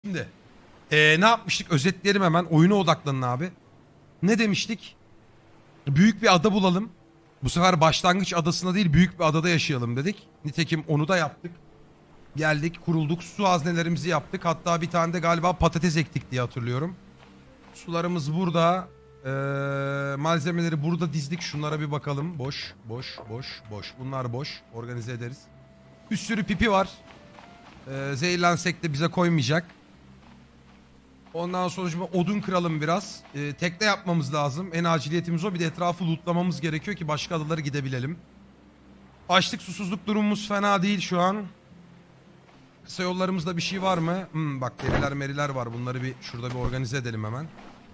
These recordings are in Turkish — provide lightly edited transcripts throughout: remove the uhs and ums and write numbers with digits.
Şimdi ne yapmıştık? Özetlerim hemen. Oyuna odaklanın abi. Ne demiştik? Büyük bir ada bulalım. Bu sefer başlangıç adasına değil büyük bir adada yaşayalım dedik. Nitekim onu da yaptık. Geldik, kurulduk, su haznelerimizi yaptık. Hatta bir tane de galiba patates ektik diye hatırlıyorum. Sularımız burada. Malzemeleri burada dizdik. Şunlara bir bakalım. Boş, boş, boş, boş. Bunlar boş. Organize ederiz. Bir sürü pipi var. Zehirlensek de bize koymayacak. Ondan sonra odun kıralım biraz. Tekne yapmamız lazım. En aciliyetimiz o. Bir de etrafı lootlamamız gerekiyor ki başka adalara gidebilelim. Açlık susuzluk durumumuz fena değil şu an. Kısa yollarımızda bir şey var mı? Bak deriler meriler var. Bunları bir şurada bir organize edelim hemen.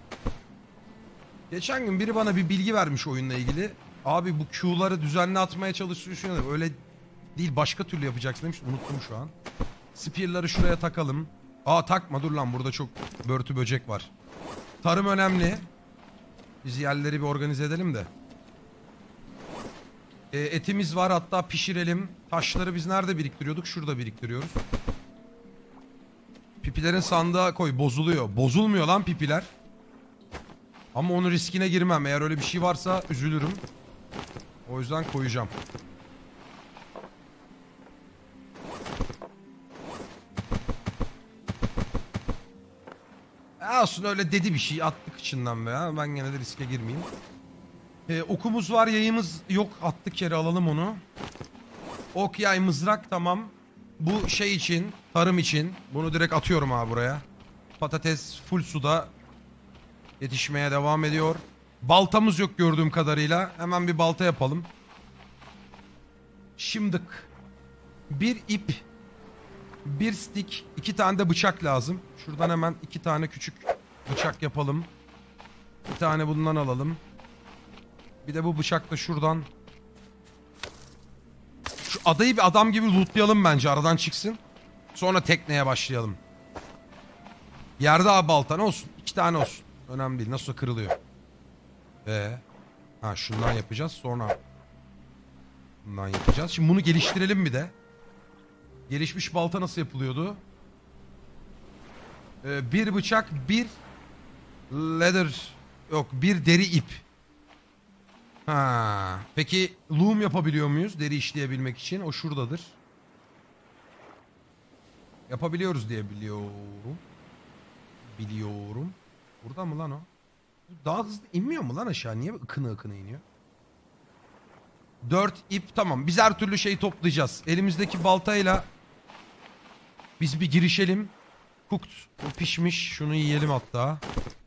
Geçen gün biri bana bir bilgi vermiş oyunla ilgili. Abi bu Q'ları düzenli atmaya çalışıyorsun. Öyle değil başka türlü yapacaksın demiş. Unuttum şu an. Spear'ları şuraya takalım. Aa takma dur lan burada çok börtü böcek var. Tarım önemli. Biz yerleri bir organize edelim de. Etimiz var hatta pişirelim. Taşları biz nerede biriktiriyorduk? Şurada biriktiriyoruz. Pipilerin sandığa koy bozuluyor. Bozulmuyor lan pipiler. Ama onun riskine girmem. Eğer öyle bir şey varsa üzülürüm. O yüzden koyacağım. Aslında öyle dedi bir şey attık içinden veya ben gene de riske girmeyeyim. Okumuz var yayımız yok attık yere alalım onu. Ok yay mızrak tamam. Bu şey için tarım için bunu direkt atıyorum abi buraya. Patates full suda yetişmeye devam ediyor. Baltamız yok gördüğüm kadarıyla hemen bir balta yapalım. Şimdik bir ip bir stick 2 tane de bıçak lazım. Şuradan hemen 2 tane küçük bıçak yapalım. Bir tane bundan alalım. Bir de bu bıçakla şuradan. Şu adayı bir adam gibi lootlayalım bence aradan çıksın. Sonra tekneye başlayalım. Yerde abi balta ne olsun? 2 tane olsun. Önemli değil nasıl kırılıyor. Ha şundan yapacağız sonra. Bundan yapacağız. Şimdi bunu geliştirelim bir de. Gelişmiş balta nasıl yapılıyordu? Bir bıçak bir leather yok bir deri ip. Ha. Peki loom yapabiliyor muyuz deri işleyebilmek için? O şuradadır. Yapabiliyoruz diye biliyorum. Biliyorum. Burada mı lan o? Daha hızlı inmiyor mu lan aşağı? Niye ıkına ıkına iniyor? 4 ip tamam. Biz her türlü şey toplayacağız. Elimizdeki baltayla biz bir girişelim. Cooked. O pişmiş. Şunu yiyelim hatta.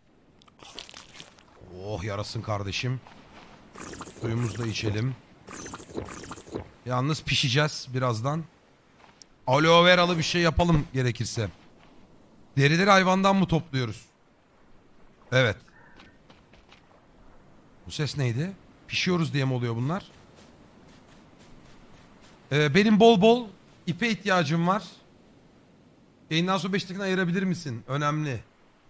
Oh yarasın kardeşim. Suyumuzu da içelim. Yalnız pişeceğiz birazdan. Aloe veralı bir şey yapalım gerekirse. Derileri hayvandan mı topluyoruz? Evet. Bu ses neydi? Pişiyoruz diye mi oluyor bunlar? Benim bol bol ipe ihtiyacım var. Yayından sonra 5 dakika ayırabilir misin? Önemli.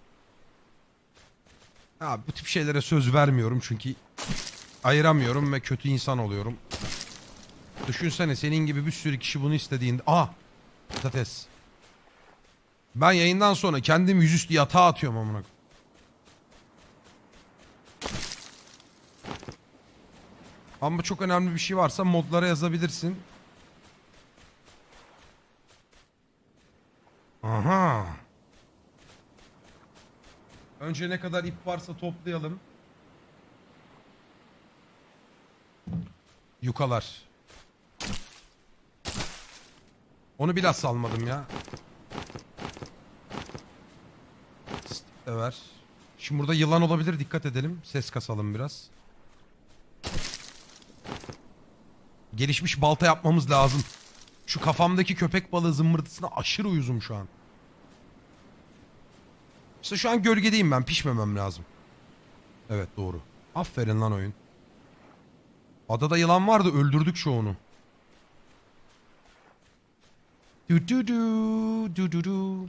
Abi bu tip şeylere söz vermiyorum çünkü ayıramıyorum ve kötü insan oluyorum. Düşünsene senin gibi bir sürü kişi bunu istediğinde... Patates. Ben yayından sonra kendim yüzüstü yatağa atıyorum amına. Ama çok önemli bir şey varsa modlara yazabilirsin. Aha. Önce ne kadar ip varsa toplayalım. Yukalar. Onu biraz salmadım ya. Evet. Şimdi burada yılan olabilir dikkat edelim. Ses kasalım biraz. Gelişmiş balta yapmamız lazım. Şu kafamdaki köpek balığı zımbırtısına aşırı uyuzum şu an. İşte şu an gölgedeyim ben pişmemem lazım. Evet doğru. Aferin lan oyun. Adada yılan vardı öldürdük çoğunu. Du du du du du du.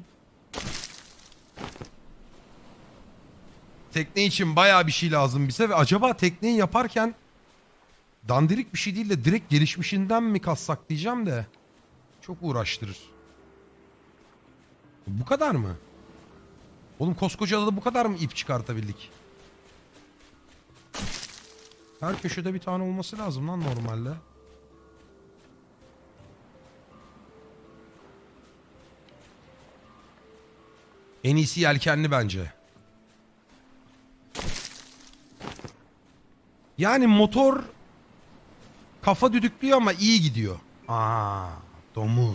Tekne için bayağı bir şey lazım bize ve acaba tekneyi yaparken dandirik bir şey değil de direkt gelişmişinden mi kassak diyeceğim de çok uğraştırır. Bu kadar mı? Oğlum koskoca adada bu kadar mı ip çıkartabildik? Her köşede bir tane olması lazım lan normalde. En iyisi yelkenli bence. Yani motor kafa düdüklüyor ama iyi gidiyor. Aa, domuz.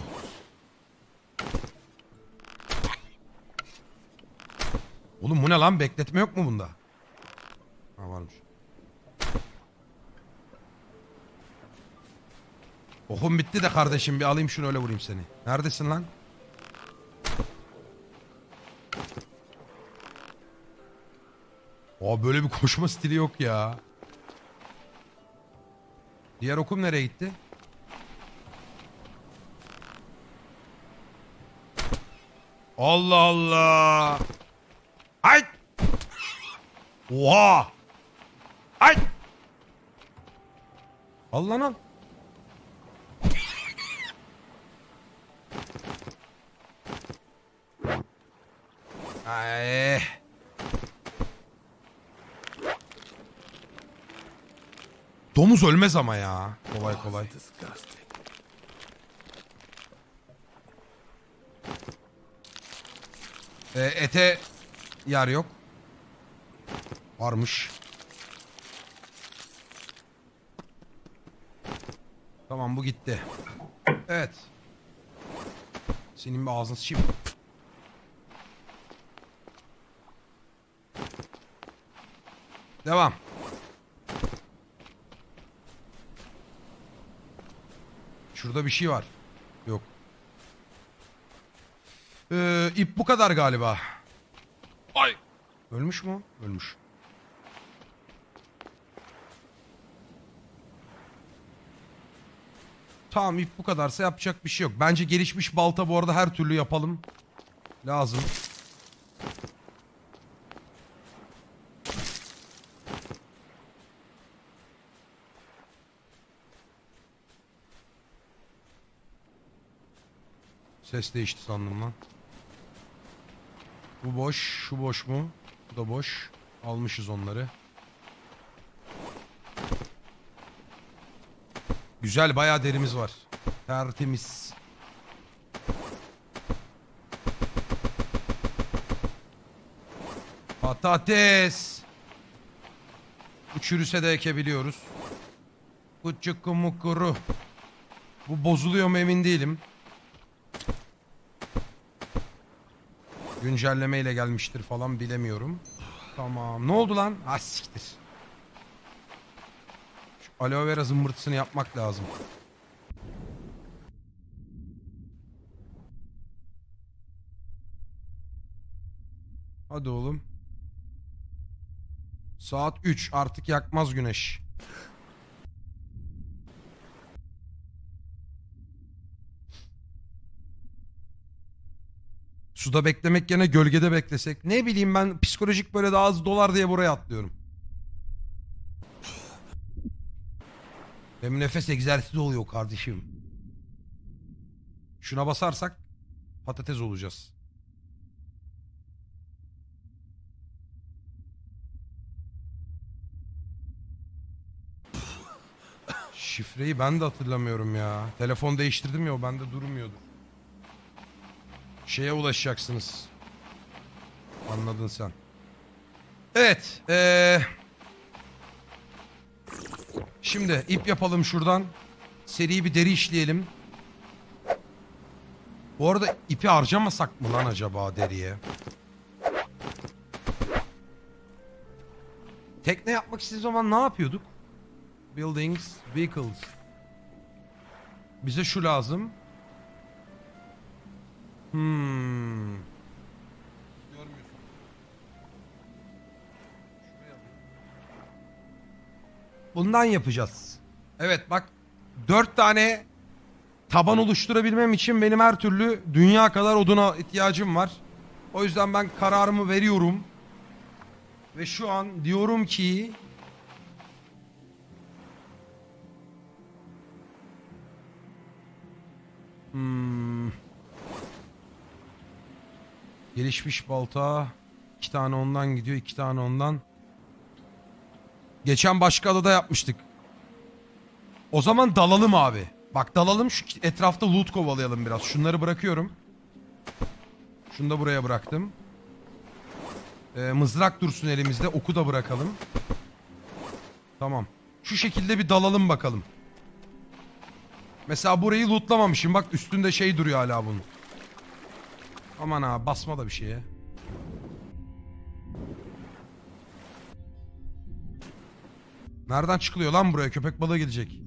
Oğlum bu ne lan? Bekletme yok mu bunda? Ha varmış. Okum bitti de kardeşim, bir alayım şunu öyle vurayım seni. Neredesin lan? Aa, böyle bir koşma stili yok ya. Diğer okum nereye gitti? Allah Allah. Ay! Oha! Ay! Al lan al. Ay. Domuz ölmez ama ya. Kolay kolay. Ete yer yok. Varmış. Tamam, bu gitti. Evet. Senin bir ağzını sıçayım. Devam. Şurada bir şey var. Yok. İp bu kadar galiba. Ay. Ölmüş mü? Ölmüş. Tamam, ip bu kadarsa yapacak bir şey yok. Bence gelişmiş balta bu arada her türlü yapalım. Lazım. Ses değişti sandım lan. Bu boş. Şu boş mu? Bu da boş. Almışız onları. Güzel, bayağı derimiz var. Tertemiz. Patates. Bu çürüse de ekebiliyoruz. Kuçuku mukuru. Bu bozuluyor mu emin değilim. Güncelleme ile gelmiştir falan, bilemiyorum. Tamam. Ne oldu lan? Ha siktir. Şu aloe vera zımbırtısını yapmak lazım. Hadi oğlum. Saat 3. Artık yakmaz güneş. Suda beklemek yerine gölgede beklesek. Ne bileyim ben, psikolojik böyle daha az dolar diye buraya atlıyorum. Benim nefes egzersizi oluyor kardeşim. Şuna basarsak patates olacağız. Şifreyi ben de hatırlamıyorum ya. Telefon değiştirdim ya, o bende durmuyordu. Şeye ulaşacaksınız. Anladın sen. Evet. Şimdi ip yapalım şuradan. Seri bir deri işleyelim. Bu arada ipi harcamasak mı lan acaba deriye? Tekne yapmak istediğimiz zaman ne yapıyorduk? Buildings, vehicles. Bize şu lazım. Görmüyorsun. Bundan yapacağız. Evet bak, 4 tane taban oluşturabilmem için benim her türlü dünya kadar oduna ihtiyacım var. O yüzden ben kararımı veriyorum. Ve şu an diyorum ki... Gelişmiş balta. 2 tane ondan gidiyor. 2 tane ondan. Geçen başka adada yapmıştık. O zaman dalalım abi. Bak dalalım, şu etrafta loot kovalayalım biraz. Şunları bırakıyorum. Şunu da buraya bıraktım. Mızrak dursun elimizde. Oku da bırakalım. Tamam. Şu şekilde bir dalalım bakalım. Mesela burayı lootlamamışım. Bak üstünde şey duruyor hala bunun. Aman ha, basma da bir şeye. Nereden çıkılıyor lan buraya? Köpek balığı gelecek.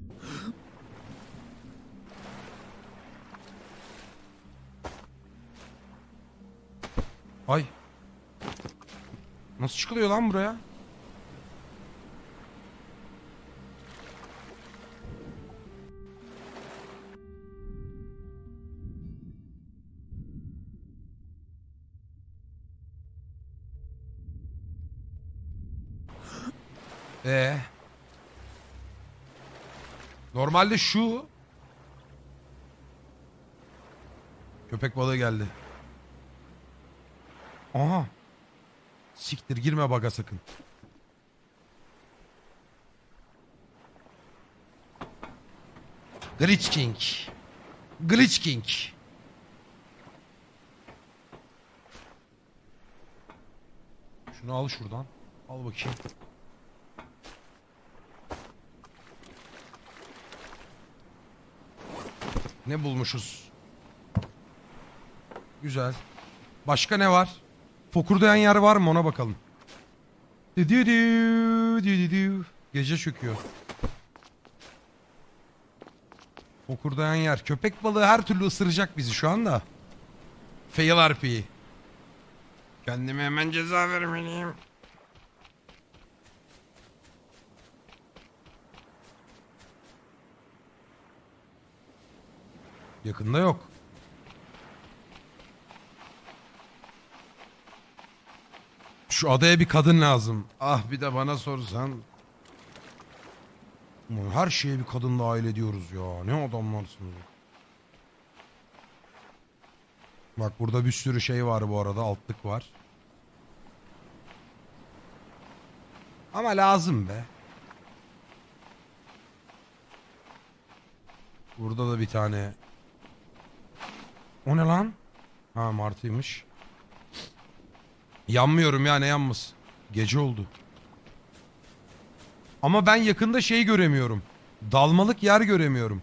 Ay. Nasıl çıkılıyor lan buraya? Normalde şu. Köpek balığı geldi. Aha. Siktir, girme baga sakın. Glitch King. Glitch King. Şunu al şuradan. Al bakayım. Ne bulmuşuz? Güzel. Başka ne var? Fokurdayan yer var mı, ona bakalım. Gece çöküyor. Fokurdayan yer. Köpek balığı her türlü ısıracak bizi şu anda. Fail RP. Kendime hemen ceza vermeliyim. Yakında yok. Şu adaya bir kadın lazım. Ah bir de bana sorsan. Her şeye bir kadın dahil ediyoruz ya. Ne adamlarsınız. Bak burada bir sürü şey var bu arada. Altlık var. Ama lazım be. Burada da bir tane. O ne lan? Ha, martıymış. Yanmıyorum ya, ne yanması. Gece oldu. Ama ben yakında şey göremiyorum. Dalmalık yer göremiyorum.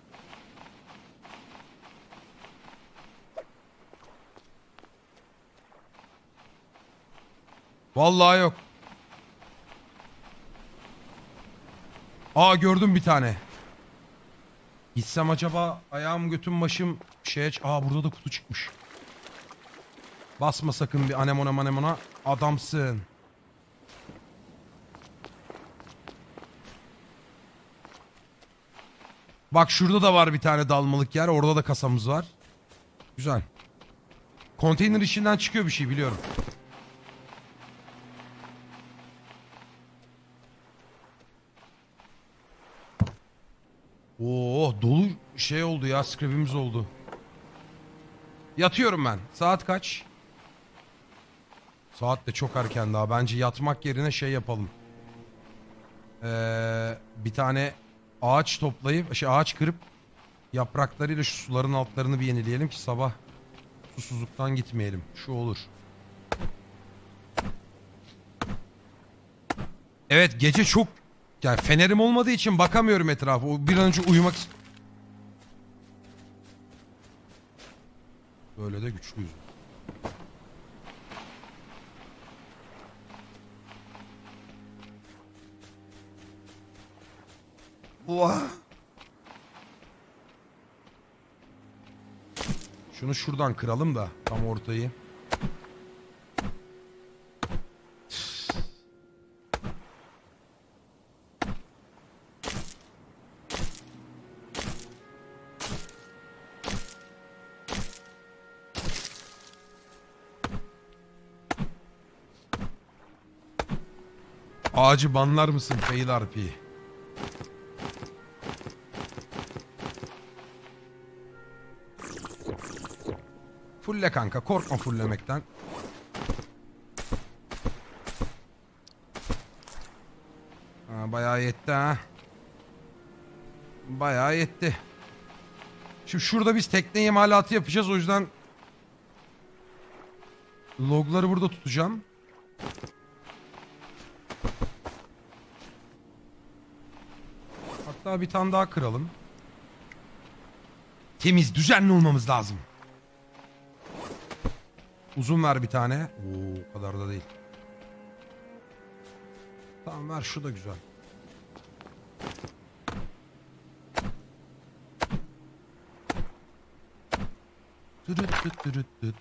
Vallahi yok. Aa, gördüm bir tane. Gitsem acaba, ayağım götüm başım şeye... Aa, burada da kutu çıkmış. Basma sakın bir anemona manemona. Adamsın. Bak şurada da var bir tane dalmalık yer. Orada da kasamız var. Güzel. Konteyner içinden çıkıyor bir şey, biliyorum. Oo, dolu şey oldu ya, scrap'imiz oldu. Yatıyorum ben. Saat kaç? Saat de çok erken daha. Bence yatmak yerine şey yapalım. Bir tane ağaç toplayıp, ağaç kırıp yapraklarıyla şu suların altlarını bir yenileyelim ki sabah susuzluktan gitmeyelim. Şu olur. Evet, gece çok... Yani fenerim olmadığı için bakamıyorum etrafa. O bir an önce uyumak... Böyle de güçlüyüz. Oha. Şunu şuradan kıralım da tam ortayı. Ağacı banlar mısın Fail RP? Fulle kanka, korkma fullemekten. Bayağı yetti ha. Bayağı yetti. Şimdi şurada biz tekne imalatı yapacağız. O yüzden logları burada tutacağım. Hatta bir tane daha kıralım. Temiz, düzenli olmamız lazım. Uzun ver bir tane. Oo, o kadar da değil. Tamam ver, şu da güzel. Dürüt düt dürüt düt.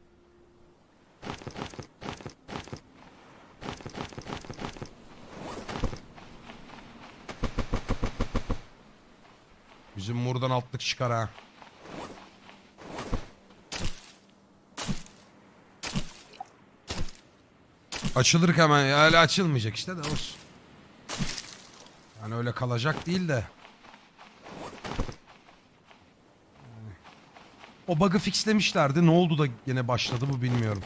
Bizim buradan altlık çıkar ha. Açılır hemen ya, öyle açılmayacak işte de olsun. Yani öyle kalacak değil de. O bug'ı fixlemişlerdi. Ne oldu da yine başladı bu bilmiyorum.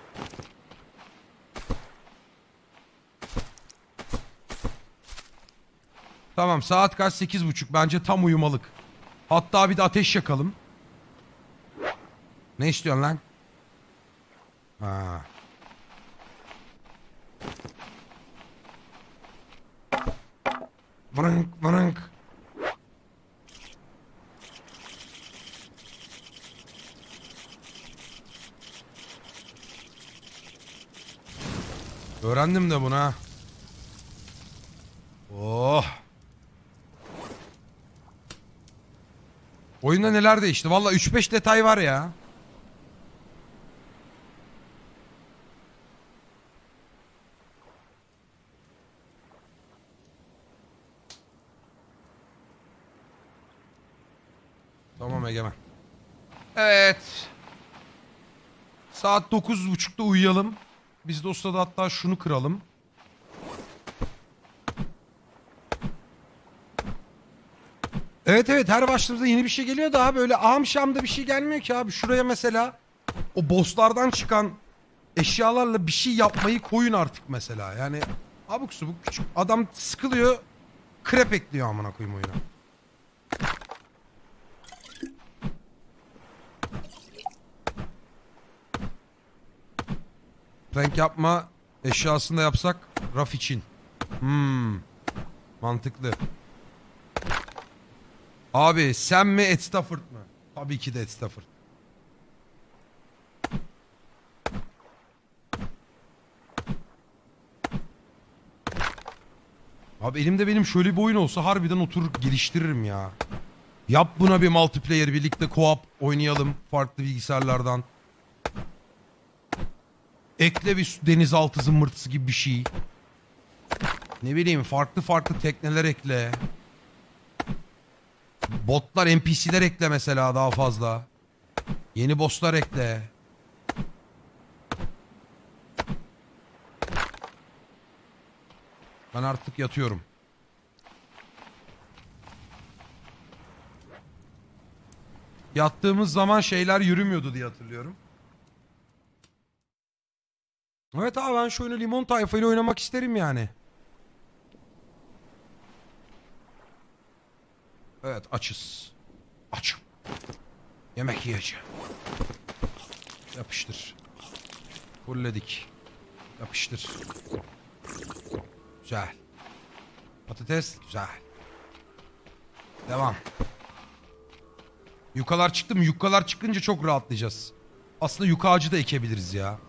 Tamam, saat kaç? 8:30. Bence tam uyumalık. Hatta bir de ateş yakalım. Ne istiyorsun lan? Ha. Vırınk vırınk. Öğrendim de buna. Oh. Oyunda neler değişti? Valla 3-5 detay var ya. Tamam Egemen. Evet. Saat 9:30'da uyuyalım. Biz de o sırada hatta şunu kıralım. Evet evet, her başladığımızda yeni bir şey geliyor da abi, öyle ahım şamda bir şey gelmiyor ki abi. Şuraya mesela o bosslardan çıkan eşyalarla bir şey yapmayı koyun artık mesela. Yani abuk subuk küçük adam sıkılıyor, krep ekliyor amına koyayım oyuna. Renk yapma eşyasında yapsak raf için. Mantıklı. Abi sen mi Ed Stafford mı? Tabii ki de Ed Stafford. Abi elimde benim şöyle bir oyun olsa harbiden oturur geliştiririm ya. Yap buna bir multiplayer, birlikte co-op oynayalım farklı bilgisayarlardan. Ekle bir denizaltı zımbırtısı gibi bir şey. Ne bileyim, farklı farklı tekneler ekle. Botlar, NPC'ler ekle mesela daha fazla. Yeni bosslar ekle. Ben artık yatıyorum. Yattığımız zaman şeyler yürümüyordu diye hatırlıyorum. Evet abi, ben şu oyunu limon tayfayla oynamak isterim yani. Evet, açız. Açım. Yemek yiyeceğim. Yapıştır. Fulledik. Yapıştır. Güzel. Patates güzel. Devam. Yukalar çıktı mı? Yukalar çıkınca çok rahatlayacağız. Aslında yuka ağacı da ekebiliriz ya.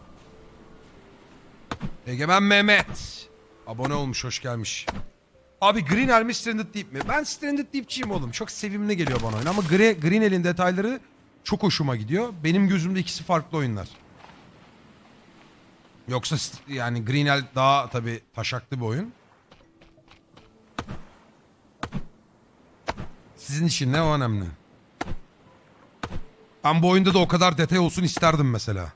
Egemen Mehmet. Abone olmuş, hoş gelmiş. Abi Greenel mi Stranded Deep mi? Ben Stranded Deep'çiyim oğlum. Çok sevimli geliyor bana oyun. Ama Greenel'in detayları çok hoşuma gidiyor. Benim gözümde ikisi farklı oyunlar. Yoksa yani Greenel daha tabii taşaklı bir oyun. Sizin için ne o önemli. Ben bu oyunda da o kadar detay olsun isterdim mesela.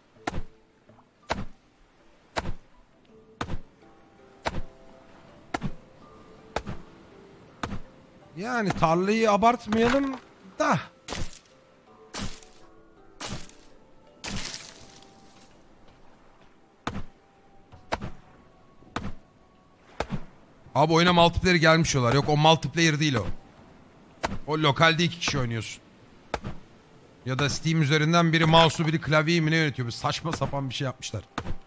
Yani tarlayı abartmayalım da. Abi oyuna multiplayer gelmiş oluyorlar. Yok o multiplayer değil o. O lokalde 2 kişi oynuyorsun. Ya da Steam üzerinden biri mouse'u biri klavyeyi mi ne yönetiyor. Bir saçma sapan bir şey yapmışlar.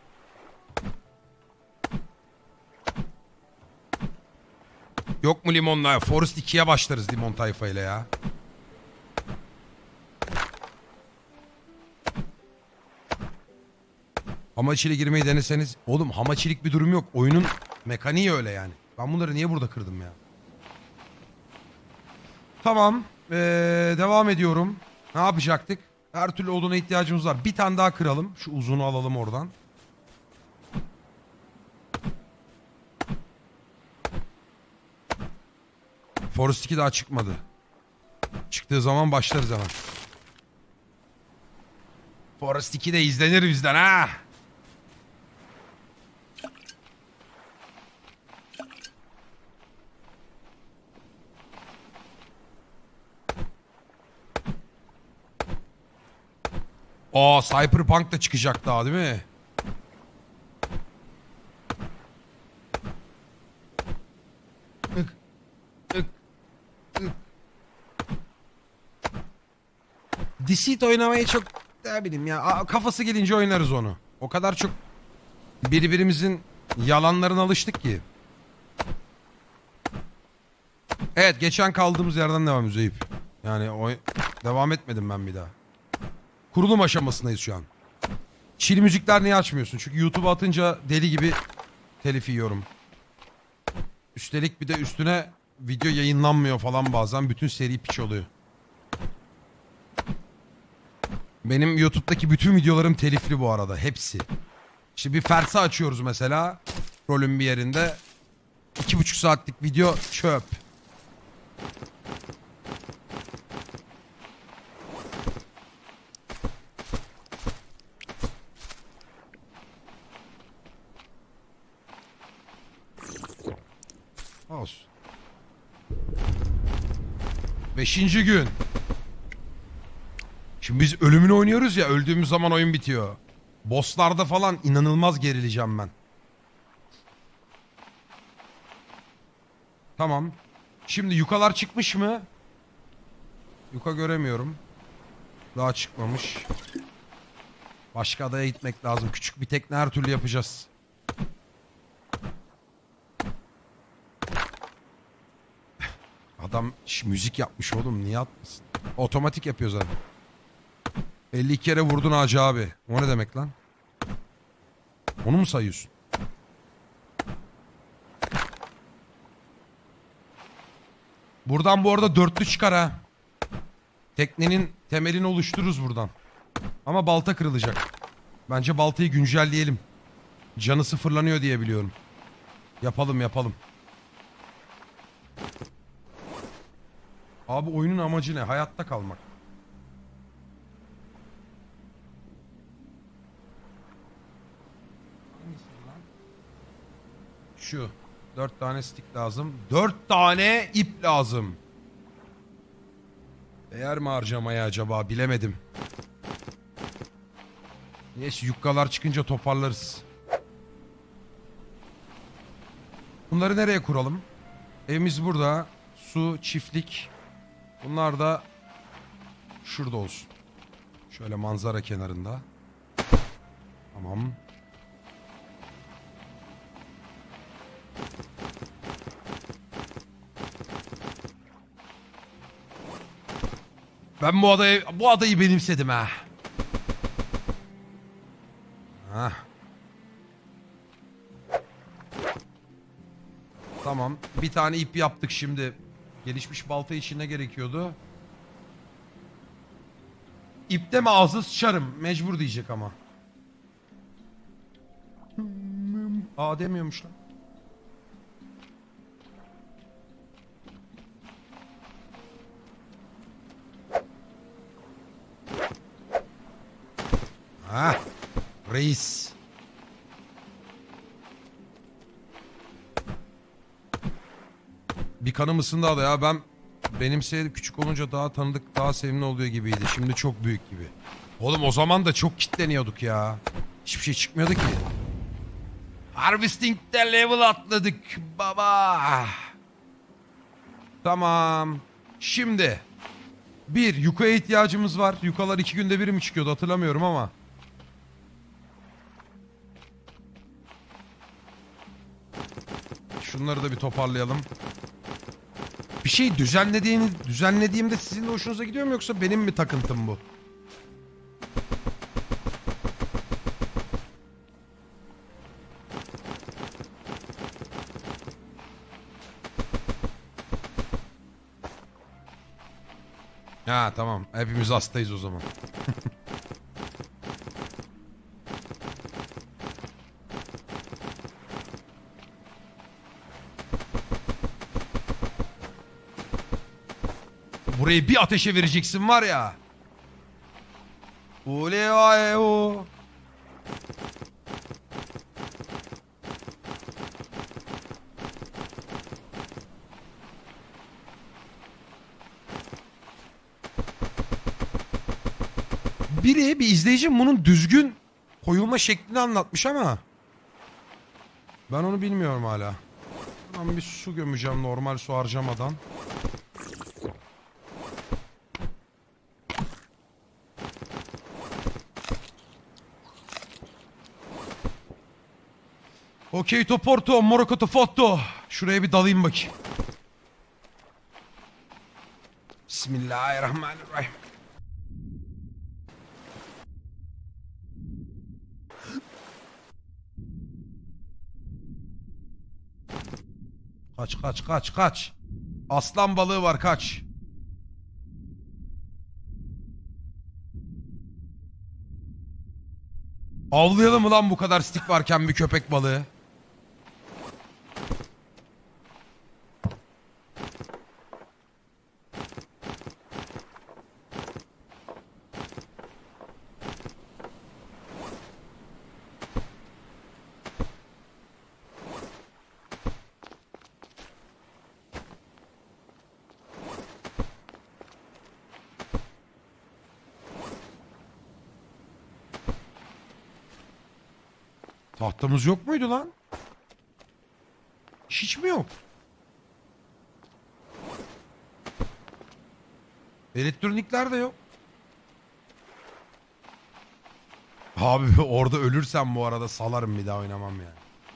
Yok mu limonla? Forest 2'ye başlarız limon tayfayla ya. Hamachi'yle girmeyi deneseniz... Oğlum hamachilik bir durum yok. Oyunun mekaniği öyle yani. Ben bunları niye burada kırdım ya? Tamam. Devam ediyorum. Ne yapacaktık? Her türlü oduna ihtiyacımız var. Bir tane daha kıralım. Şu uzunu alalım oradan. Forest 2 daha çıkmadı. Çıktığı zaman başlarız hemen. Forest 2 de izlenir bizden ha. Aa, Cyberpunk da çıkacak daha değil mi? Tık, tık, tık. Deceit oynamayı çok ne bileyim ya. Kafası gelince oynarız onu. O kadar çok birbirimizin yalanlarına alıştık ki. Evet, geçen kaldığımız yerden devam Üzeyip. Yani devam etmedim ben bir daha. Kurulum aşamasındayız şu an. Chill müzikler niye açmıyorsun? Çünkü YouTube'a atınca deli gibi telif yiyorum. Üstelik bir de üstüne video yayınlanmıyor falan bazen. Bütün seri piç oluyor. Benim YouTube'daki bütün videolarım telifli bu arada. Hepsi. İşte bir fersa açıyoruz mesela. Rolün bir yerinde. 2,5 saatlik video çöp. Olsun. 5. gün. Şimdi biz ölümünü oynuyoruz ya, öldüğümüz zaman oyun bitiyor. Bosslarda falan inanılmaz gerileceğim ben. Tamam. Şimdi yukalar çıkmış mı? Yuka göremiyorum. Daha çıkmamış. Başka adaya gitmek lazım. Küçük bir tekne her türlü yapacağız. Adam müzik yapmış oğlum, niye atmasın? Otomatik yapıyor zaten. 50 kere vurdun Hacı abi. O ne demek lan? Onu mu sayıyorsun? Buradan bu arada dörtlü çıkar ha. Teknenin temelini oluştururuz buradan. Ama balta kırılacak. Bence baltayı güncelleyelim. Canı sıfırlanıyor diye biliyorum. Yapalım yapalım. Abi oyunun amacı ne? Hayatta kalmak. Şu. 4 tane stick lazım. 4 tane ip lazım. Değer mi harcamaya acaba? Bilemedim. Neyse, yukkalar çıkınca toparlarız. Bunları nereye kuralım? Evimiz burada. Su, çiftlik. Bunlar da şurada olsun. Şöyle manzara kenarında. Tamam. Ben bu adayı benimsedim ha. Hah. Tamam. Bir tane ip yaptık şimdi. Gelişmiş balta için ne gerekiyordu? İpte mi ağzı sıçarım? Mecbur diyecek ama. Aa, demiyormuş lan. Ha, reis. Bir kanım ısındı ada ya. Benim küçük olunca daha tanıdık, daha sevimli oluyor gibiydi. Şimdi çok büyük gibi. Oğlum o zaman da çok kitleniyorduk ya. Hiçbir şey çıkmıyordu ki. Harvesting'de level atladık baba. Tamam. Şimdi. Bir, yukaya ihtiyacımız var. Yukalar 2 günde bir mi çıkıyordu hatırlamıyorum ama. Şunları da bir toparlayalım. Bir şey düzenlediğimde sizin de hoşunuza gidiyor mu yoksa benim mi takıntım bu? Ha tamam. Hepimiz hastayız o zaman. Burayı bir ateşe vereceksin var ya. Ole o. Bir izleyicim bunun düzgün koyulma şeklini anlatmış ama ben onu bilmiyorum hala. Ben bir su gömeceğim normal su harcamadan. Okey toporto, morokoto foto. Şuraya bir dalayım bakayım. Bismillahirrahmanirrahim. Kaç. Aslan balığı var kaç. Avlayalım mı lan bu kadar stik varken bir köpek balığı? Tahtamız yok muydu lan? Hiç mi yok? Elektronikler de yok. Abi orada ölürsem bu arada salarım bir daha oynamam yani.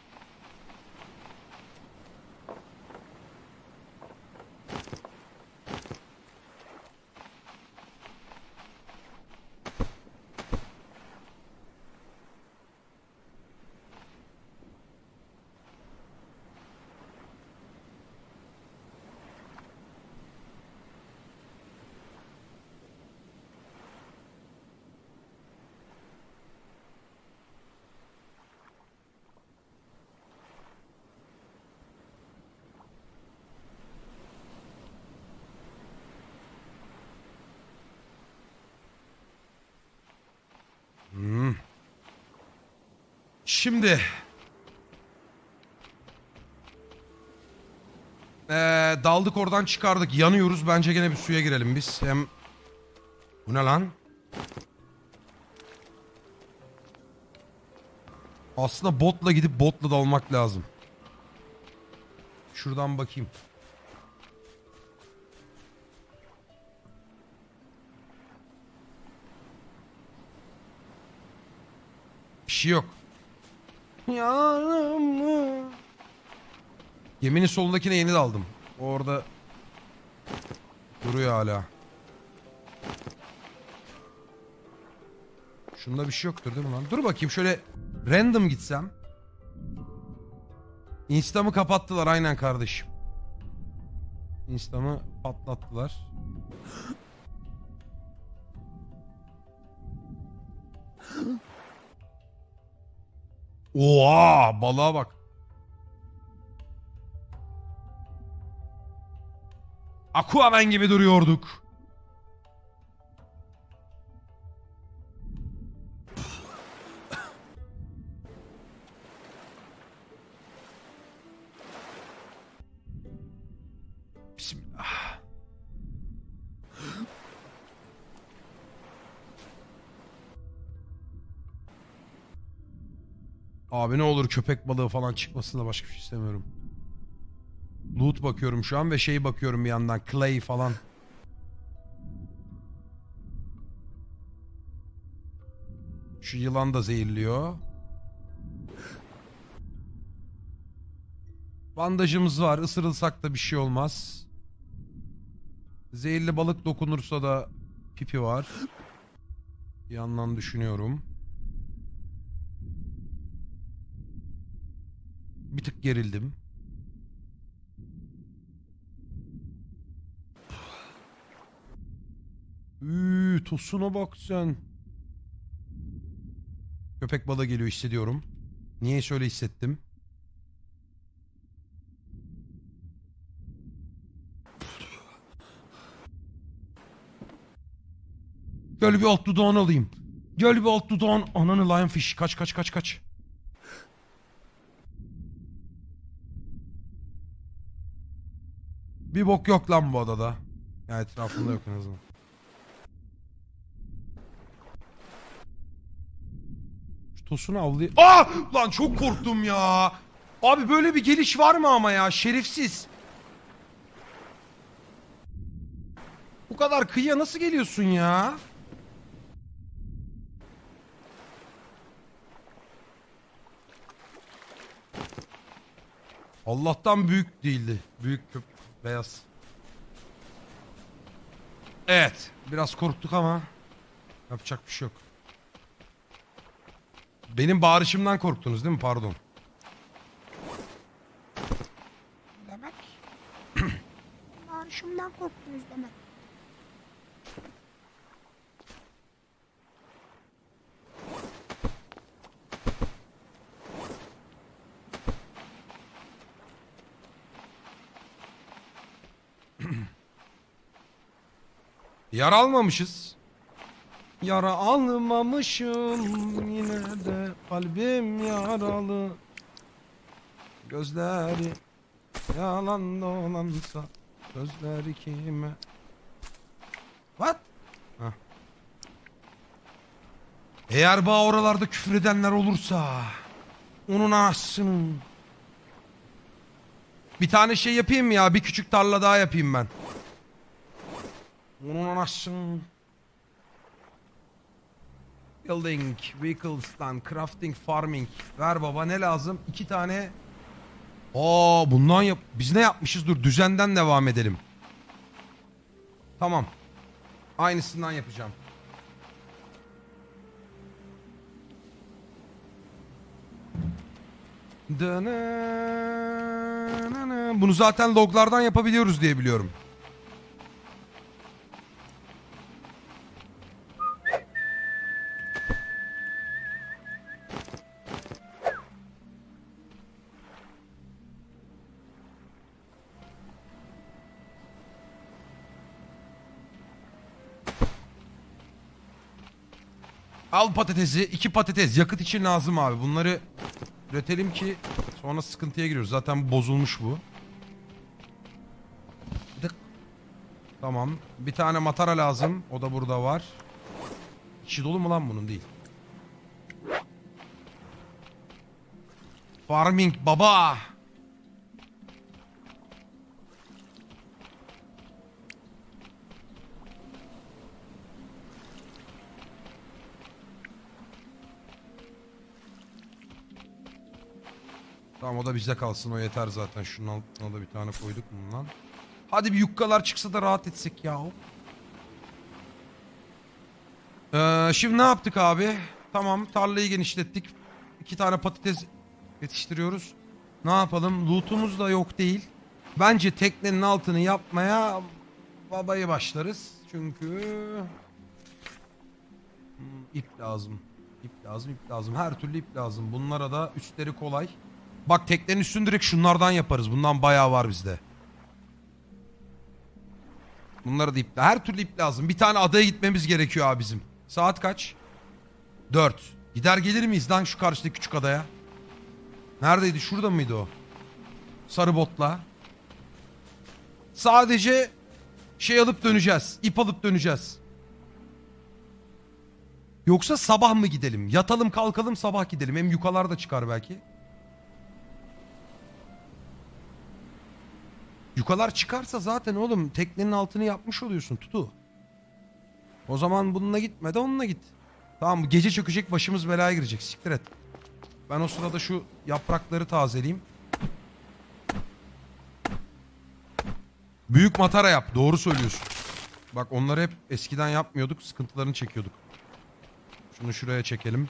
Şimdi daldık oradan çıkardık yanıyoruz bence gene bir suya girelim biz hem bu ne lan? Aslında botla gidip botla dalmak lazım. Şuradan bakayım. Bir şey yok. Yanım. Geminin solundakine yeni daldım. Orada duruyor hala. Şunda bir şey yoktur değil mi lan? Dur bakayım şöyle random gitsem. Insta'mı kapattılar aynen kardeşim. Insta'mı patlattılar. Oha balığa bak. Aquaman gibi duruyorduk. Bismillah. Abi ne olur köpek balığı falan çıkmasın da başka bir şey istemiyorum. Loot bakıyorum şu an ve şey bakıyorum bir yandan. Clay falan. Şu yılan da zehirliyor. Bandajımız var. Isırılsak da bir şey olmaz. Zehirli balık dokunursa da pipi var. Bir yandan düşünüyorum. Bir tık gerildim. Tosuna bak sen. Köpek balığı geliyor hissediyorum. Niye şöyle hissettim? Gel bir alt dudağını alayım. Gel bir alt dudağın. Ananı lionfish. Kaç kaç kaç kaç. Bir bok yok lan bu adada. Ya etrafında yok en azından. Şu tosunu avlayayım. Lan çok korktum ya. Abi böyle bir geliş var mı ama ya? Şerefsiz. Bu kadar kıyıya nasıl geliyorsun ya? Allah'tan büyük değildi. Büyük beyaz. Evet. Biraz korktuk ama yapacak bir şey yok. Benim bağırışımdan korktunuz değil mi? Pardon. Demek bağırışımdan korktunuz demek. Yara almamışız. Yara almamışım yine de kalbim yaralı. Gözleri yalan dolansa gözleri kime? What? Heh. Eğer bu oralarda küfür edenler olursa onun anasını. Bir tane şey yapayım mı ya? Bir küçük tarla daha yapayım ben. Onun anasını. Building, vehicles'tan, crafting, farming. Ver baba ne lazım? 2 tane. Bundan yap. Biz ne yapmışız? Dur düzenden devam edelim. Tamam. Aynısından yapacağım. Bunu zaten loglardan yapabiliyoruz diye biliyorum. Al patatesi, 2 patates. Yakıt için lazım abi. Bunları üretelim ki sonra sıkıntıya giriyoruz. Zaten bozulmuş bu. Dık. Tamam. Bir tane matara lazım. O da burada var. İçi dolu mu lan bunun? Değil. Farming baba. Tamam o da bizde kalsın, o yeter zaten. Şunun altına da bir tane koyduk bundan. Hadi bir yukkalar çıksa da rahat etsek ya. Şimdi ne yaptık abi? Tamam tarlayı genişlettik. 2 tane patates yetiştiriyoruz. Ne yapalım? Lootumuz da yok değil. Bence teknenin altını yapmaya babayı başlarız. Çünkü ip lazım. İp lazım, ip lazım. Her türlü ip lazım. Bunlara da üstleri kolay. Bak teknenin üstünü direkt şunlardan yaparız. Bundan bayağı var bizde. Bunlara da ip. Her türlü ip lazım. Bir tane adaya gitmemiz gerekiyor abi bizim. Saat kaç? 4. Gider gelir miyiz lan şu karşıdaki küçük adaya? Neredeydi? Şurada mıydı o? Sarı botla. Sadece şey alıp döneceğiz. İp alıp döneceğiz. Yoksa sabah mı gidelim? Yatalım kalkalım sabah gidelim. Hem yukalar da çıkar belki. Yukalar çıkarsa zaten oğlum teknenin altını yapmış oluyorsun Tutu. O zaman bununla gitme de onunla git. Tamam, gece çökecek, başımız belaya girecek. Siktir et. Ben o sırada şu yaprakları tazeleyeyim. Büyük matara yap. Doğru söylüyorsun. Bak onları hep eskiden yapmıyorduk. Sıkıntılarını çekiyorduk. Şunu şuraya çekelim.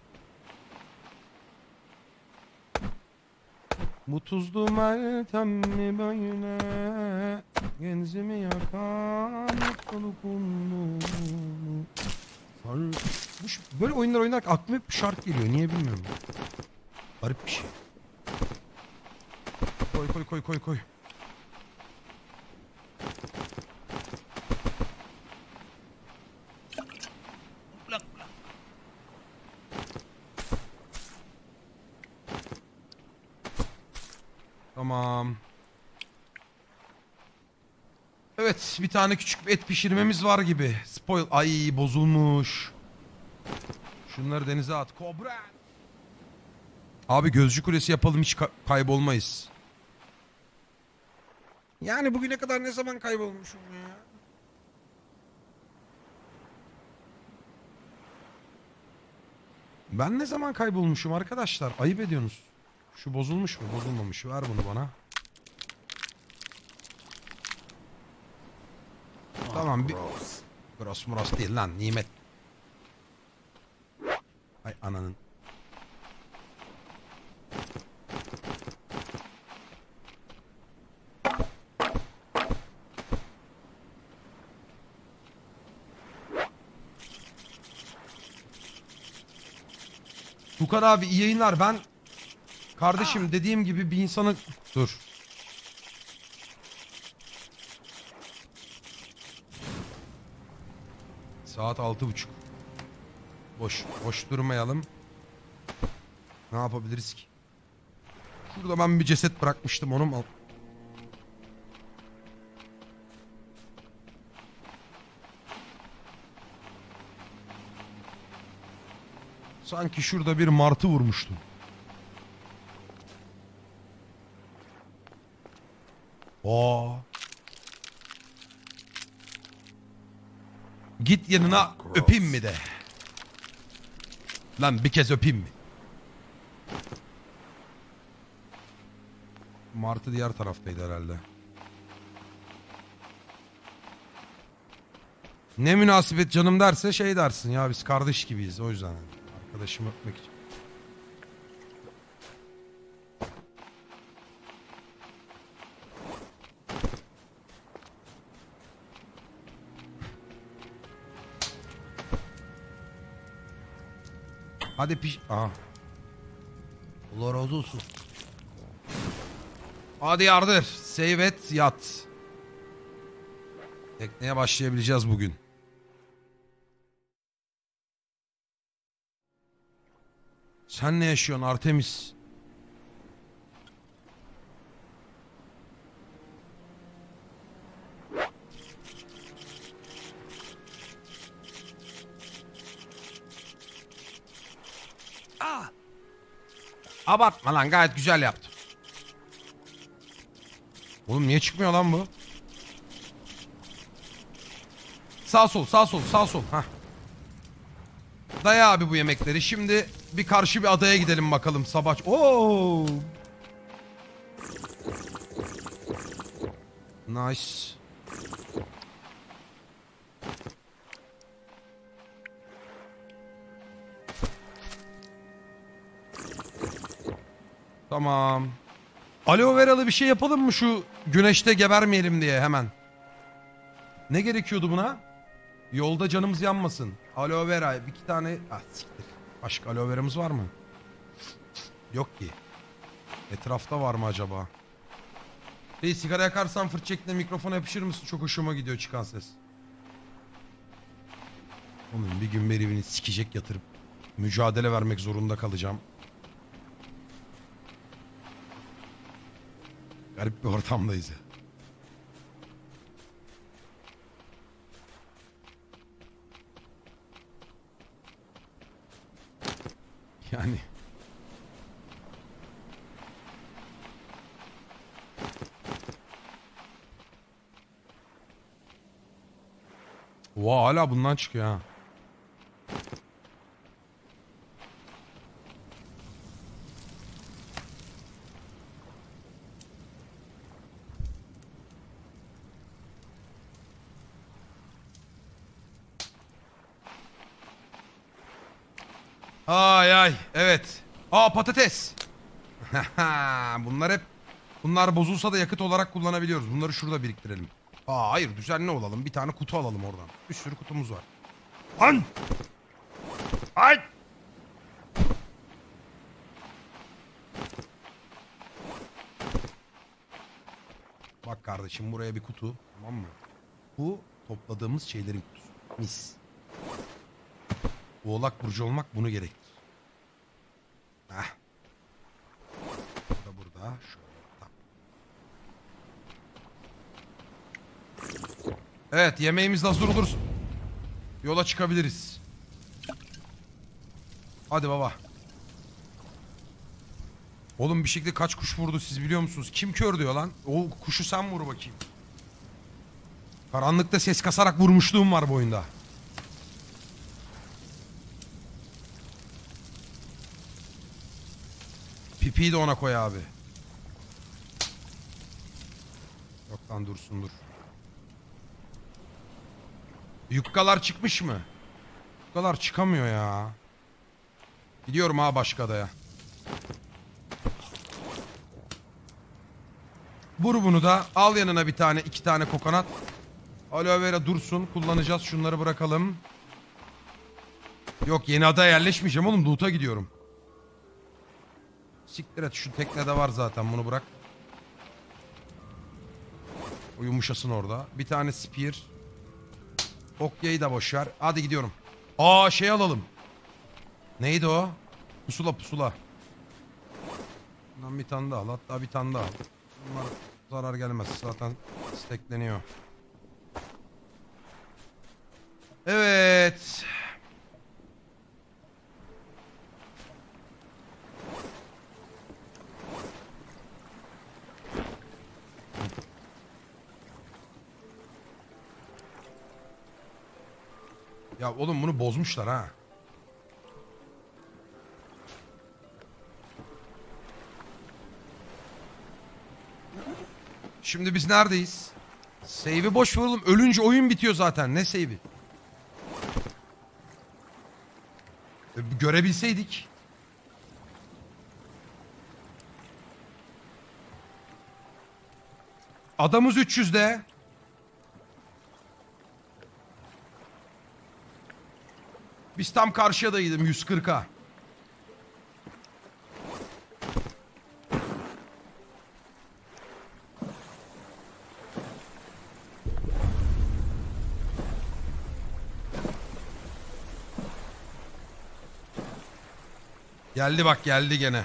Bu tuzlu meltem mi böyle genzimi yakan solukunlu. Böyle oyunlar oynarken aklıma hep bir şarkı geliyor. Niye bilmiyorum. Garip bir şey. Koy koy koy koy koy. Tamam. Evet, bir tane küçük bir et pişirmemiz var gibi. Spoil. Ay bozulmuş. Şunları denize at. Kobra. Abi gözcü kulesi yapalım, hiç kaybolmayız. Yani bugüne kadar ne zaman kaybolmuşum ya? Ben ne zaman kaybolmuşum arkadaşlar? Ayıp ediyorsunuz. Şu bozulmuş mu? Bozulmamış. Ver bunu bana. Tamam. Gross muros değil lan. Nimet. Ay ananın. Tukan abi iyi yayınlar. Ben kardeşim dediğim gibi bir insanı... Dur. Saat 6:30. Boş durmayalım. Ne yapabiliriz ki? Şurada ben bir ceset bırakmıştım, onu mu al? Sanki şurada bir martı vurmuştum. Oo. Git yanına öpeyim mi de. Lan bir kez öpeyim mi? Martı diğer taraftaydı herhalde. Ne münasebet canım derse şey dersin ya, biz kardeş gibiyiz o yüzden. Arkadaşımı öpmek için. Hadi piş... Aha. Allah razı olsun. Hadi yardır. Save et, yat. Tekneye başlayabileceğiz bugün. Sen ne yaşıyorsun Artemis? Abartma lan, gayet güzel yaptım. Oğlum niye çıkmıyor lan bu? Sağ sol sağ sol sağ sol. Heh. Daya abi bu yemekleri. Şimdi bir karşı bir adaya gidelim bakalım sabah. Oo. Nice. Tamam. Aloe veralı bir şey yapalım mı şu güneşte gebermeyelim diye hemen. Ne gerekiyordu buna? Yolda canımız yanmasın. Aloe vera bir iki tane. Ah siktir. Başka aloe veramız var mı? Yok ki. Etrafta var mı acaba? Hey, sigara yakarsan fırt şeklinde mikrofona yapışır mısın? Çok hoşuma gidiyor çıkan ses. Onun bir gün beribini sikecek yatırıp mücadele vermek zorunda kalacağım. Garip bir ortamdayız ya. Oha hala bundan çıkıyor ha. Ay ay evet. Aa patates. Bunlar bozulsa da yakıt olarak kullanabiliyoruz. Bunları şurada biriktirelim. Aa hayır düzenli olalım. Bir tane kutu alalım oradan. Bir sürü kutumuz var. Lan! Ay! Bak kardeşim buraya bir kutu. Tamam mı? Bu topladığımız şeylerin kutusu. Mis. Oğlak burcu olmak bunu gerektirir. Heh. Burada. Şöyle. Tamam. Evet yemeğimiz hazır olursa yola çıkabiliriz. Hadi baba. Oğlum bir şekilde kaç kuş vurdu siz biliyor musunuz? Kim kör diyor lan? O kuşu sen vur bakayım. Karanlıkta ses kasarak vurmuşluğum var bu oyunda. Pipiyi de ona koy abi. Yok lan dursun dur. Yukkalar çıkmış mı? Yukkalar çıkamıyor ya. Gidiyorum ha başka adaya. Vur bunu da. Al yanına bir tane, iki tane kokonat. Aloe vera dursun. Kullanacağız. Şunları bırakalım. Yok yeni adaya yerleşmeyeceğim oğlum. Loot'a gidiyorum. Siktir et. Şu teknede var zaten. Bunu bırak. O yumuşasın orada. Bir tane spear. Okyayı da boşver. Hadi gidiyorum. Aa şey alalım. Neydi o? Pusula pusula. Bundan bir tane daha al. Hatta bir tane daha al. Bunlar zarar gelmez. Zaten stekleniyor. Evet. Ya oğlum bunu bozmuşlar ha. Şimdi biz neredeyiz? Save'i boş ver oğlum. Ölünce oyun bitiyor zaten. Ne save'i? Görebilseydik. Adamız 300'de. Biz tam karşıya da gidelim 140'a. Geldi bak geldi gene.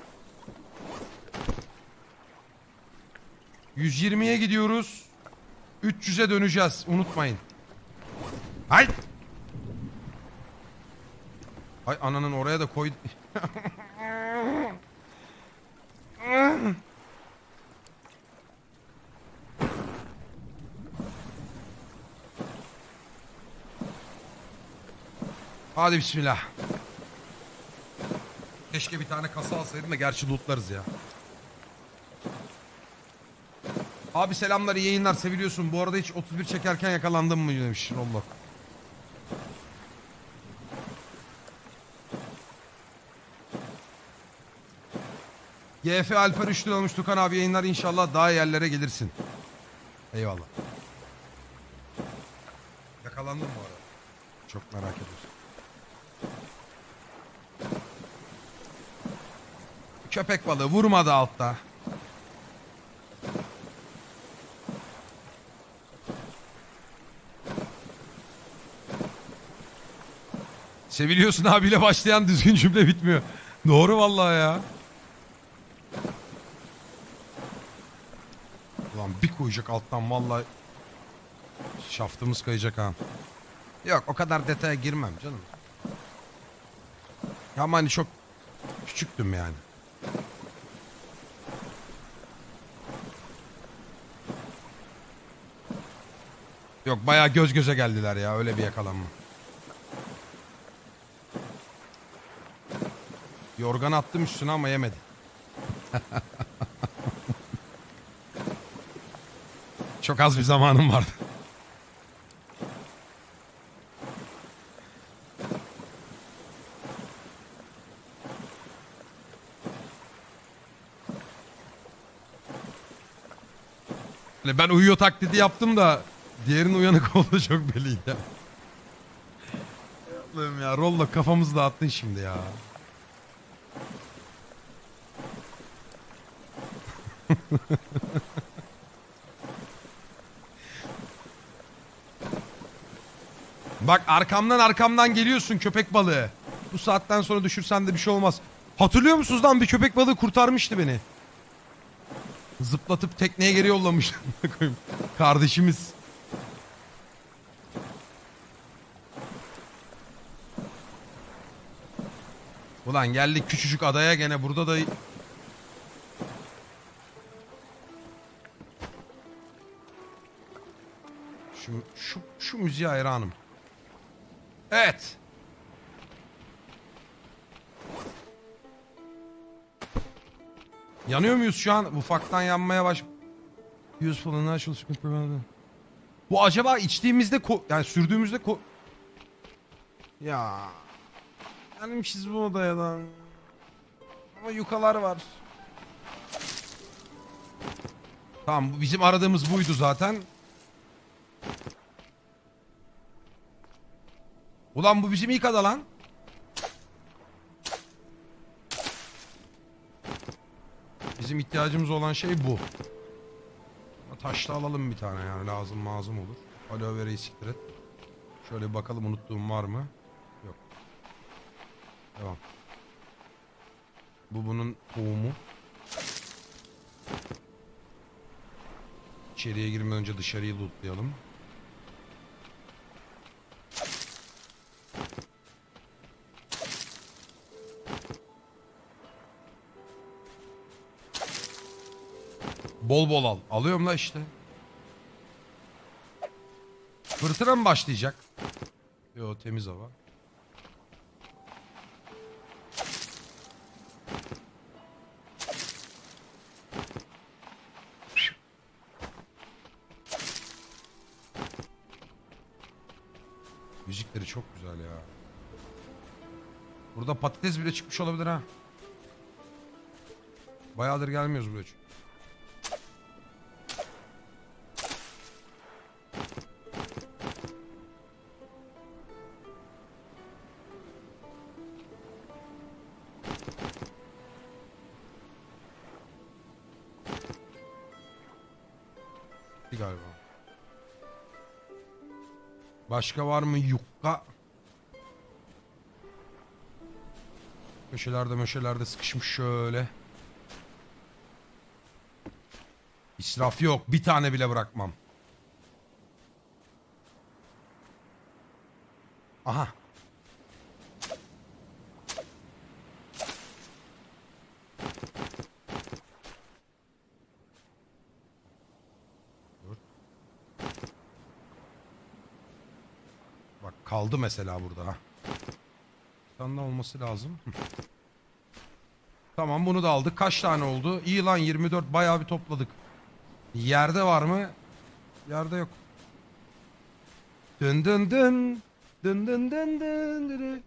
120'ye gidiyoruz. 300'e döneceğiz. Unutmayın. Hayır. Hay ananın oraya da koy. Hadi bismillah. Keşke bir tane kasa alsaydım da gerçi lootlarız ya. Abi selamlar iyi yayınlar seviliyorsun. Bu arada hiç 31 çekerken yakalandım mı demiş Allah. GF Alper 3 lira olmuş Tukan abi yayınlar inşallah daha iyi yerlere gelirsin. Eyvallah. Yakalandım bu arada. Çok merak ediyorum. Köpek balığı vurmadı altta. Seviliyorsun abiyle başlayan düzgün cümle bitmiyor. Doğru vallahi ya. Ulan bir koyacak alttan vallahi şaftımız kayacak ha. Yok o kadar detaya girmem canım. Ama hani çok küçüktüm yani. Yok bayağı göz göze geldiler ya, öyle bir yakalanma. Yorganı attım üstüne ama yemedi. Çok az bir zamanım vardı. Hani ben uyuyor taklidi yaptım da diğerinin uyanık olduğu çok belliydi. Allah'ım ya, Rollo kafamızı dağıttın şimdi ya. Bak arkamdan geliyorsun köpek balığı. Bu saatten sonra düşürsen de bir şey olmaz. Hatırlıyor musunuz lan, bir köpek balığı kurtarmıştı beni. Zıplatıp tekneye geri yollamış. Kardeşimiz. Ulan geldik küçücük adaya, gene burada da... Şu müziğe hayranım. Evet. Yanıyor muyuz şu an? Ufaktan yanmaya baş... Useful and natural. Bu acaba içtiğimizde yani sürdüğümüzde ya gelmişiz bu odayadan. Ama yukalar var. Tamam, bu bizim aradığımız buydu zaten. Ulan bu bizim ilk ada lan. Bizim ihtiyacımız olan şey bu. Taşla alalım bir tane, yani lazım olur. Aloe vera'yı siktir et. Şöyle bir bakalım, unuttuğum var mı? Yok. Devam. Bu bunun tohumu. İçeriye girmeden önce dışarıyı lootlayalım. Bol bol al. Alıyorum la işte. Fırtına mı başlayacak? Yo, temiz hava. Müzikleri çok güzel ya. Burada patates bile çıkmış olabilir ha. Bayağıdır gelmiyoruz buraya çünkü. Galiba. Başka var mı yukka? Köşelerde sıkışmış şöyle. İsraf yok. Bir tane bile bırakmam. Aha. Dur. Bak kaldı mesela burada ha. Bir tane olması lazım. Tamam, bunu da aldık. Kaç tane oldu? İyi lan, 24, bayağı bir topladık. Yerde var mı? Yerde yok. Dın dın dın. Dın dın dın dın dın.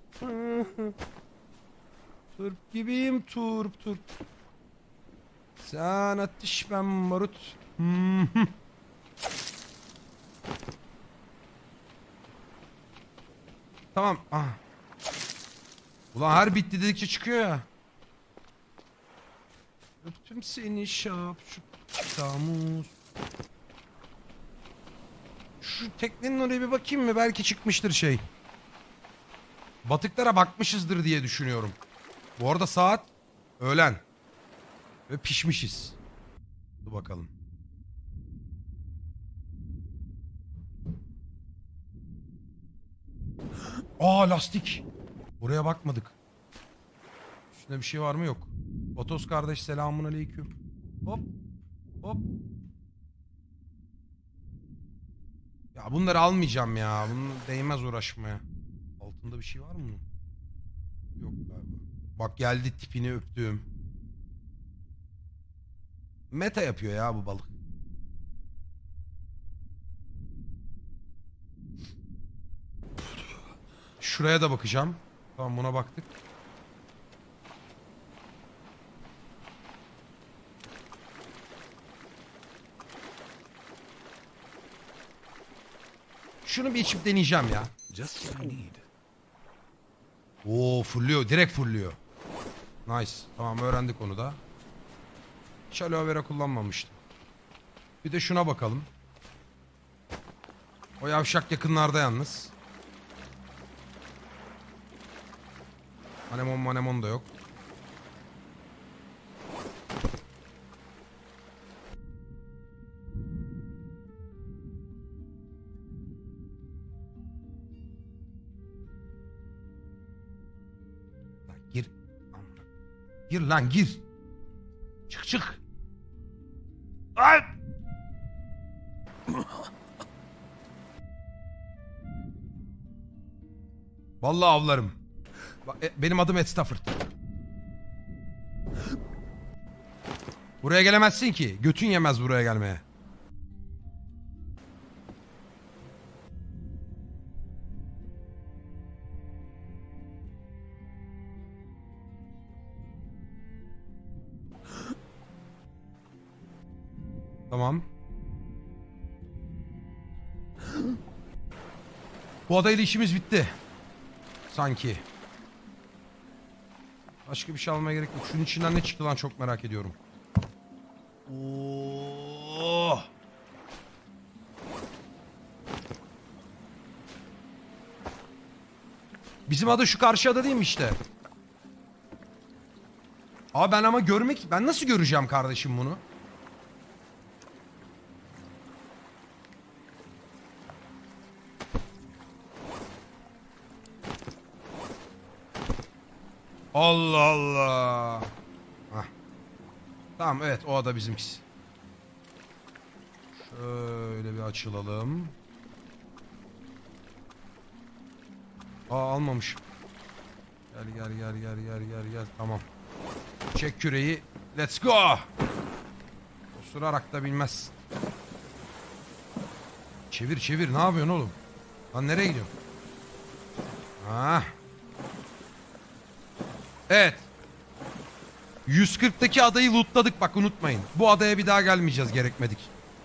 Turp gibiyim, turp. Sen ateş, ben barut. Tamam. Ah. Ulan her bitti dedikçe çıkıyor ya. Öptüm seni şapşuk tamuz. Şu teknenin oraya bir bakayım mı? Belki çıkmıştır şey. Batıklara bakmışızdır diye düşünüyorum. Bu arada saat öğlen. Ve pişmişiz. Dur bakalım. Aa, lastik. Buraya bakmadık. Üstünde bir şey var mı? Yok. Otos kardeş, selamun aleyküm. Hop. Ya bunları almayacağım ya. Bunun değmez uğraşmaya. Altında bir şey var mı bunun? Yok galiba. Bak geldi tipini öptüğüm. Meta yapıyor ya bu balık. Şuraya da bakacağım. Tamam buna baktık. Şunu bir içip deneyeceğim ya. Just what I need. Oo fulluyor. Direkt fulluyor. Nice. Tamam öğrendik onu da. Hiç aloe vera kullanmamıştım. Bir de şuna bakalım. O yavşak yakınlarda yalnız. Anemon manemon da yok. Lan gir. Gir lan gir. Çık çık. Ay! Vallahi avlarım. Benim adım Ed Stafford. Buraya gelemezsin ki. Götün yemez buraya gelmeye. Tamam. Bu adayla işimiz bitti. Sanki. Başka bir şey almaya gerek yok. Şunun içinden ne çıktı lan çok merak ediyorum. Oo. Bizim ada şu karşı ada değil mi işte? Abi ben ama ben nasıl göreceğim kardeşim bunu? Allah Allah. Hah. Tamam evet o ada bizimkisi. Şöyle bir açılalım. Almamışım. Gel. Tamam. Çek küreği. Let's go. Osurarak da bilmez. Çevir ne yapıyorsun oğlum? Lan nereye gidiyorsun? Ah. Evet. 140'taki adayı lootladık bak unutmayın. Bu adaya bir daha gelmeyeceğiz gerekmedik.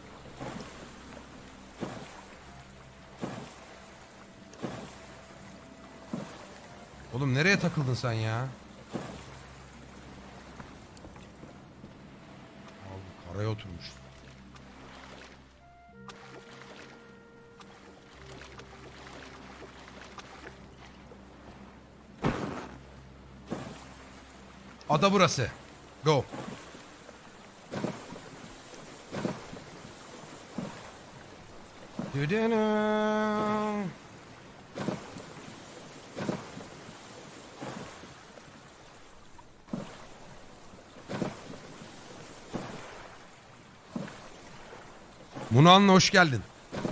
Oğlum nereye takıldın sen ya? Abi karaya oturmuş. Ada burası. Go. Munan'la hoş geldin.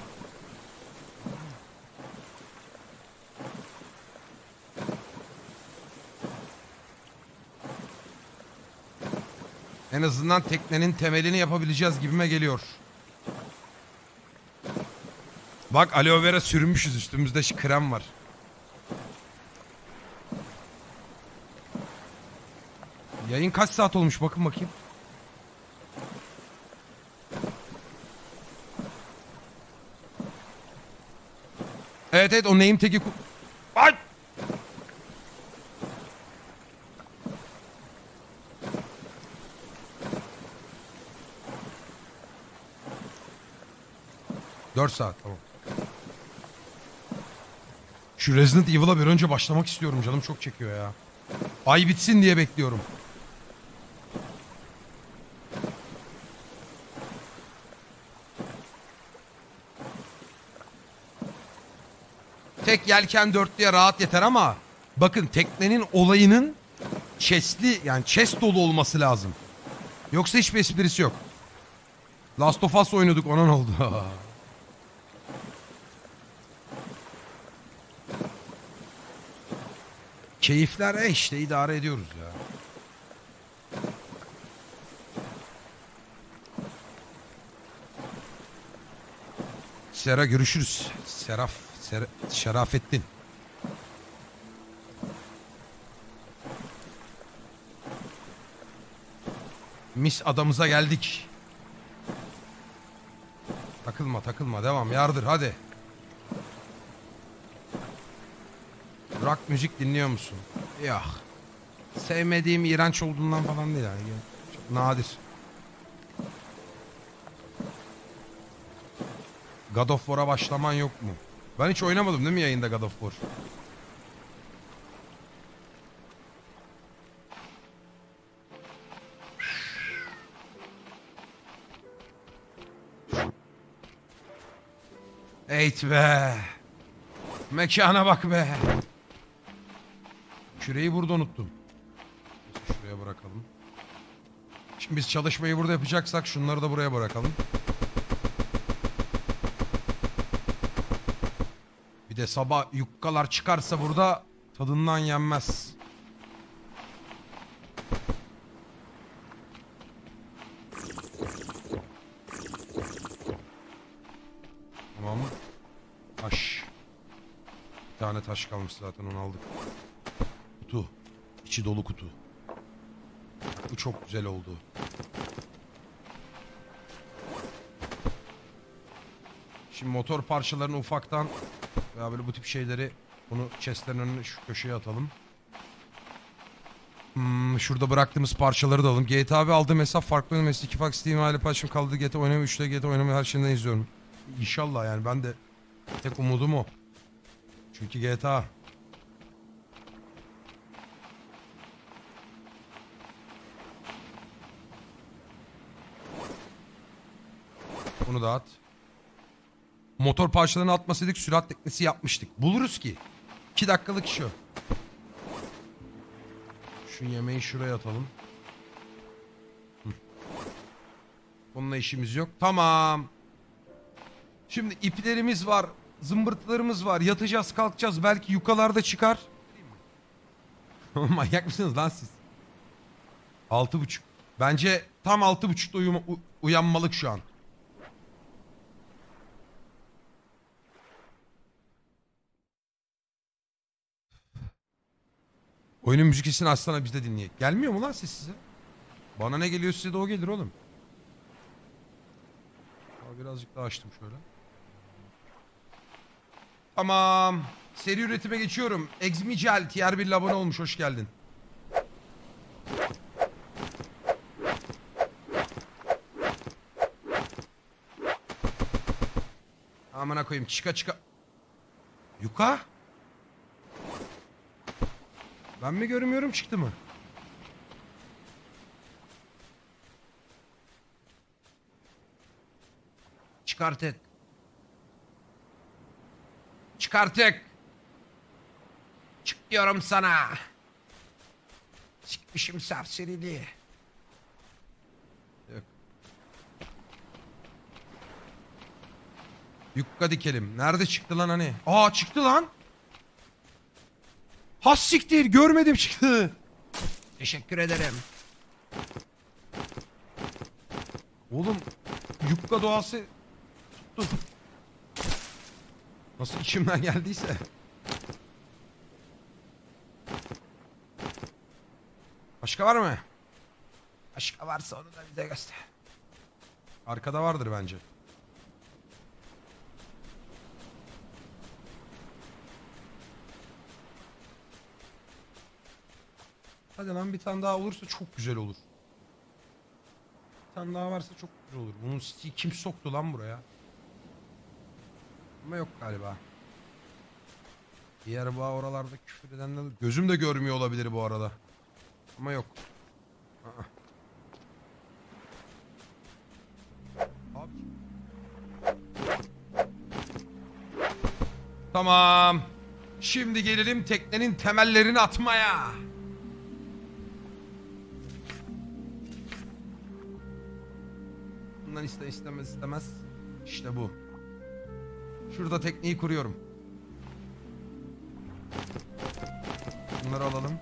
En azından teknenin temelini yapabileceğiz gibime geliyor. Bak aloe vera sürmüşüz üstümüzde krem var. Yayın kaç saat olmuş bakın bakayım. Evet o name tag'i... Ay! Dört saat tamam. Şu Resident Evil'a bir önce başlamak istiyorum canım çok çekiyor ya. Ay bitsin diye bekliyorum. Tek yelken dörtlüye rahat yeter ama bakın teknenin olayının chest'li yani chest dolu olması lazım. Yoksa hiçbir esprisi yok. Last of Us oynadık ona ne oldu? Keyifler işte idare ediyoruz ya. Sera görüşürüz. Şerafettin. Mis adamıza geldik. Takılma devam yardır hadi. Rock müzik dinliyor musun? Yok. Sevmediğim iğrenç olduğundan falan değil yani. Çok nadir. God of War'a başlaman yok mu? Ben hiç oynamadım değil mi yayında God of War? Eyt be. Mekana bak be. Küreği burada unuttum. Şuraya bırakalım. Şimdi biz çalışmayı burada yapacaksak şunları da buraya bırakalım. Bir de sabah yukkalar çıkarsa burada tadından yenmez. Tamam mı? Taş. Bir tane taş kalmış zaten onu aldık. Kutu. İçi dolu kutu. Bu çok güzel oldu. Şimdi motor parçalarını ufaktan veya böyle bu tip şeyleri bunu chestlerin önüne şu köşeye atalım. Şurada bıraktığımız parçaları da alalım. GTA ve aldığım hesap farklı oynamesi. 2 Fox Steam aile paylaşım kaldı. GTA oynamı 3'te GTA oynamayı her şeyden izliyorum. İnşallah yani ben de tek umudum o. Çünkü GTA. Bunu da at. Motor parçalarını atmasaydık sürat teknesi yapmıştık. Buluruz ki. 2 dakikalık iş o. Şu yemeği şuraya atalım. Bununla işimiz yok. Tamam. Şimdi iplerimiz var. Zımbırtılarımız var. Yatacağız kalkacağız. Belki yukalarda çıkar. Manyak mısınız lan siz? 6.30. Bence tam 6.30'da uyanmalık şu an. Oyunun müzikisini açsana biz de dinleyelim. Gelmiyor mu lan ses size? Bana ne geliyor size de o gelir oğlum. Birazcık daha açtım şöyle. Tamam. Seri üretime geçiyorum. Exmicel tier 1 abone olmuş. Hoş geldin. Amına koyayım. Çıka. Yuka? Ben mi görmüyorum çıktı mı? Çıkartık. Çık diyorum sana. Çıkmışım serseriliği. Yok. Yukka dikelim. Nerede çıktı lan hani? Aa çıktı lan. Has siktir görmedim çıktı. Teşekkür ederim. Oğlum yukka doğası tuttu. Nasıl içimden geldiyse. Başka var mı? Başka varsa onu da bize göster. Arkada vardır bence. Hadi lan bir tane daha olursa çok güzel olur. Bir tane daha varsa çok güzel olur. Bunun siteyi kim soktu lan buraya? Ama yok galiba. Diğer bu oralarda küfür edenler... Gözüm de görmüyor olabilir bu arada. Ama yok. Aa. Abi. Tamam. Şimdi gelelim teknenin temellerini atmaya. Bundan istemez. İşte bu. Şurada tekneyi kuruyorum. Şunları alalım.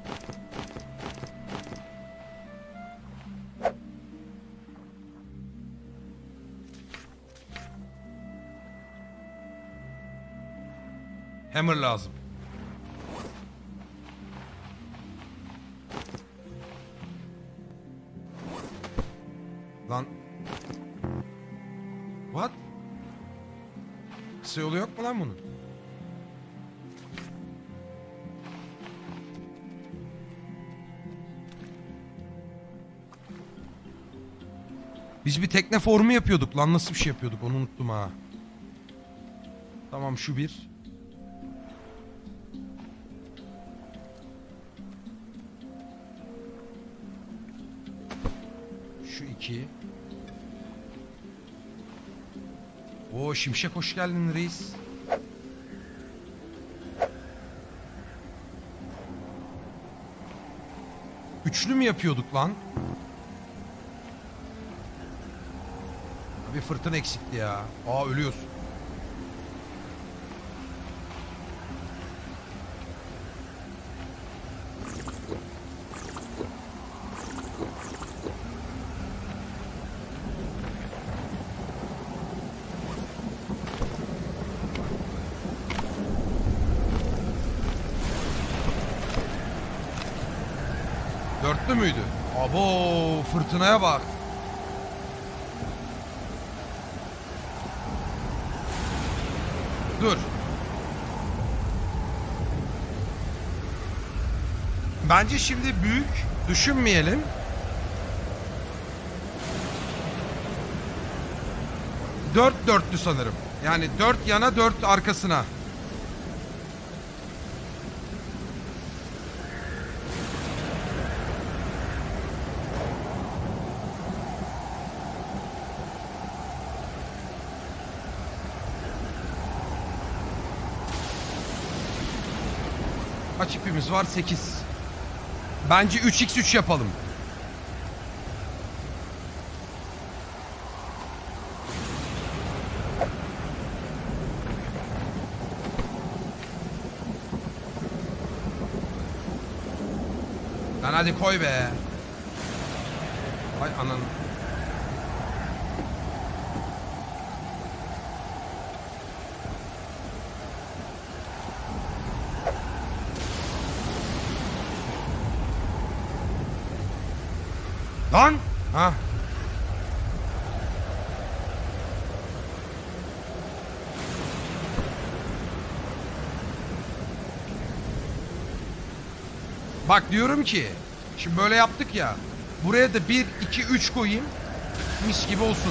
Hammer lazım. Lan. What? Kısa yolu yok mu lan bunun? Biz bir tekne formu yapıyorduk lan, nasıl bir şey yapıyorduk onu unuttum ha. Tamam, şu bir. Şu iki. Oo, Şimşek hoş geldin reis. Üçlü mü yapıyorduk lan? Bir fırtına eksikti ya. Aa, ölüyorsun. Dörtlü müydü? Abo, fırtınaya bak. Dur. Bence şimdi büyük düşünmeyelim. Dörtlü sanırım. Yani 4 yana 4 arkasına. Kaç ipimiz var? 8. Bence 3x3 yapalım. Lan hadi koy be. Ay ananı. Lan! Ha. Bak diyorum ki, şimdi böyle yaptık ya. Buraya da 1, 2, 3 koyayım. Mis gibi olsun.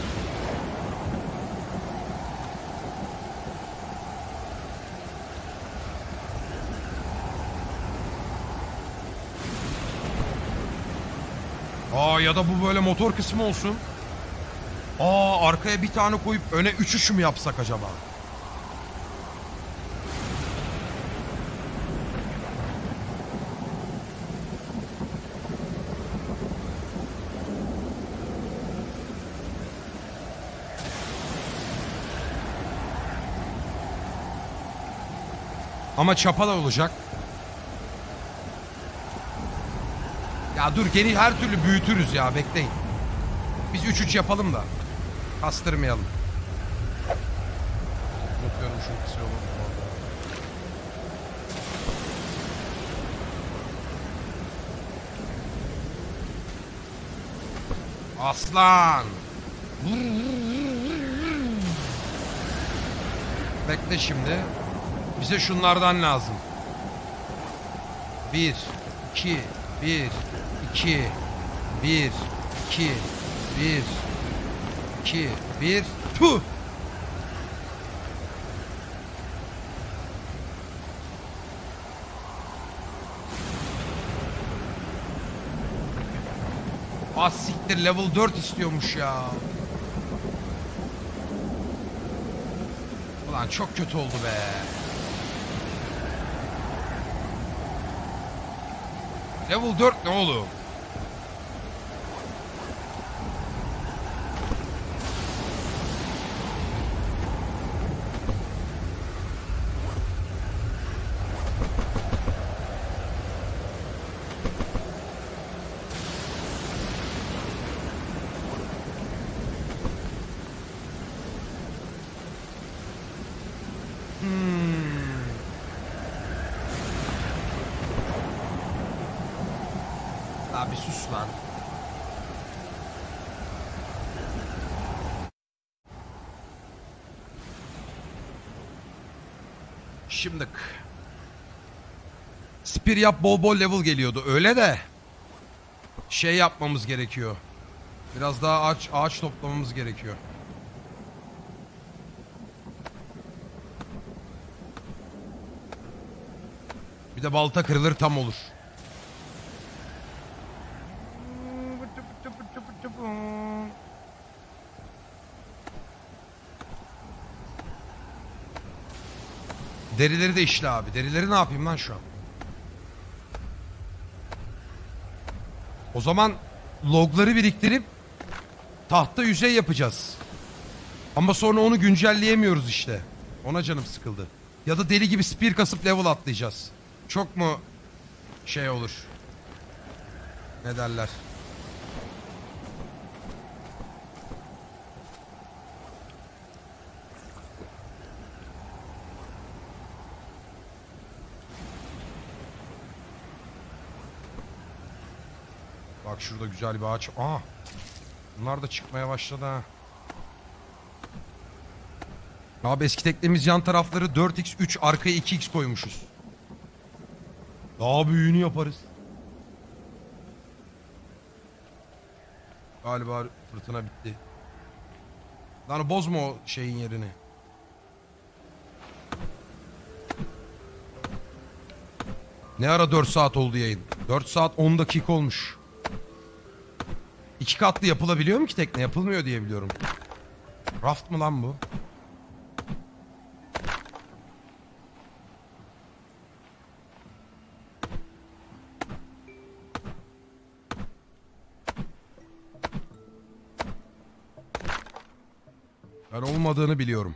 Aa, ya da bu böyle motor kısmı olsun. Aa, arkaya bir tane koyup öne 3 mü yapsak acaba? Ama çapa da olacak. Ya dur, geri her türlü büyütürüz ya, bekleyin. Biz 3-3 yapalım da. Kastırmayalım. Unutuyorum şu kısa yolu. Aslan. Bekle şimdi. Bize şunlardan lazım. 1, 2, 1, 2, 1, 2, 1, 2, 1. Puh! Az siktir, level 4 istiyormuş ya. Ulan çok kötü oldu be. Level 4 ne oğlum? Ya bir sus lan. Şimdik. Spear yap, bol bol level geliyordu. Öyle de şey yapmamız gerekiyor. Biraz daha ağaç toplamamız gerekiyor. Bir de balta kırılır tam olur. Derileri de işle abi. Derileri ne yapayım lan şu an? O zaman logları biriktirip tahta yüzey yapacağız. Ama sonra onu güncelleyemiyoruz işte. Ona canım sıkıldı. Ya da deli gibi spear kasıp level atlayacağız. Çok mu şey olur? Ne derler? Bak şurada güzel bir ağaç. Aa! Bunlar da çıkmaya başladı ha. Abi eski teknemiz yan tarafları 4x 3 arkaya 2x koymuşuz. Daha büyüğünü yaparız. Galiba fırtına bitti. Lan bozma o şeyin yerini. Ne ara 4 saat oldu yayın? 4 saat 10 dakika olmuş. 2 katlı yapılabiliyor mu ki tekne? Yapılmıyor diye biliyorum. Raft mı lan bu? Ben olmadığını biliyorum.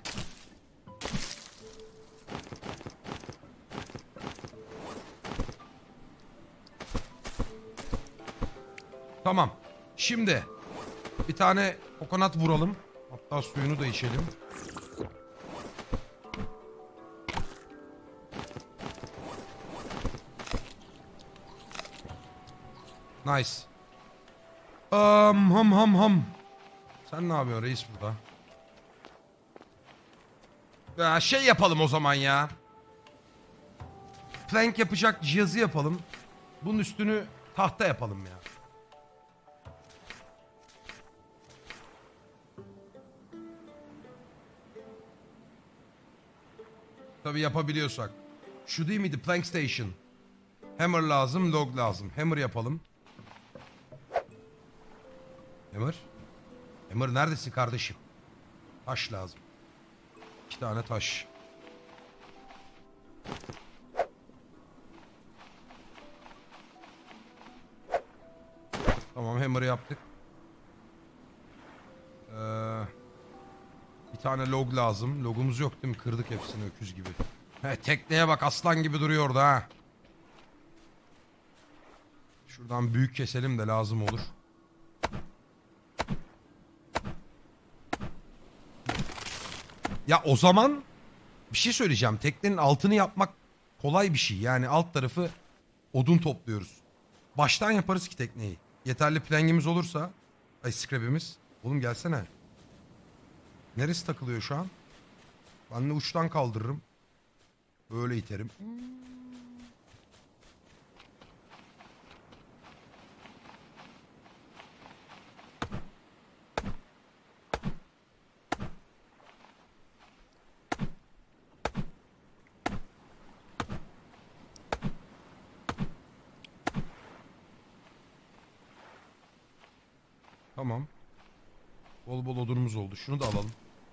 Tamam. Şimdi bir tane kokonat vuralım. Hatta suyunu da içelim. Nice. Ham. Sen ne yapıyorsun reis burada? Ya şey yapalım o zaman ya. Plank yapacak cihazı yapalım. Bunun üstünü tahta yapalım ya. Tabii yapabiliyorsak. Şu değil miydi? Plank Station. Hammer lazım, log lazım. Hammer yapalım. Hammer? Hammer neredesin kardeşim? Taş lazım. 2 tane taş. Tamam, hammer yaptık. Bir tane log lazım. Logumuz yok değil mi? Kırdık hepsini öküz gibi. He, tekneye bak, aslan gibi duruyor orada ha. Şuradan büyük keselim de lazım olur. Ya o zaman bir şey söyleyeceğim. Teknenin altını yapmak kolay bir şey. Yani alt tarafı odun topluyoruz. Baştan yaparız ki tekneyi. Yeterli plangimiz olursa. Ay, scrap'imiz. Oğlum gelsene. Neresi takılıyor şu an? Ben de uçtan kaldırırım. Böyle iterim. Tamam. Bol bol odunumuz oldu. Şunu da alalım.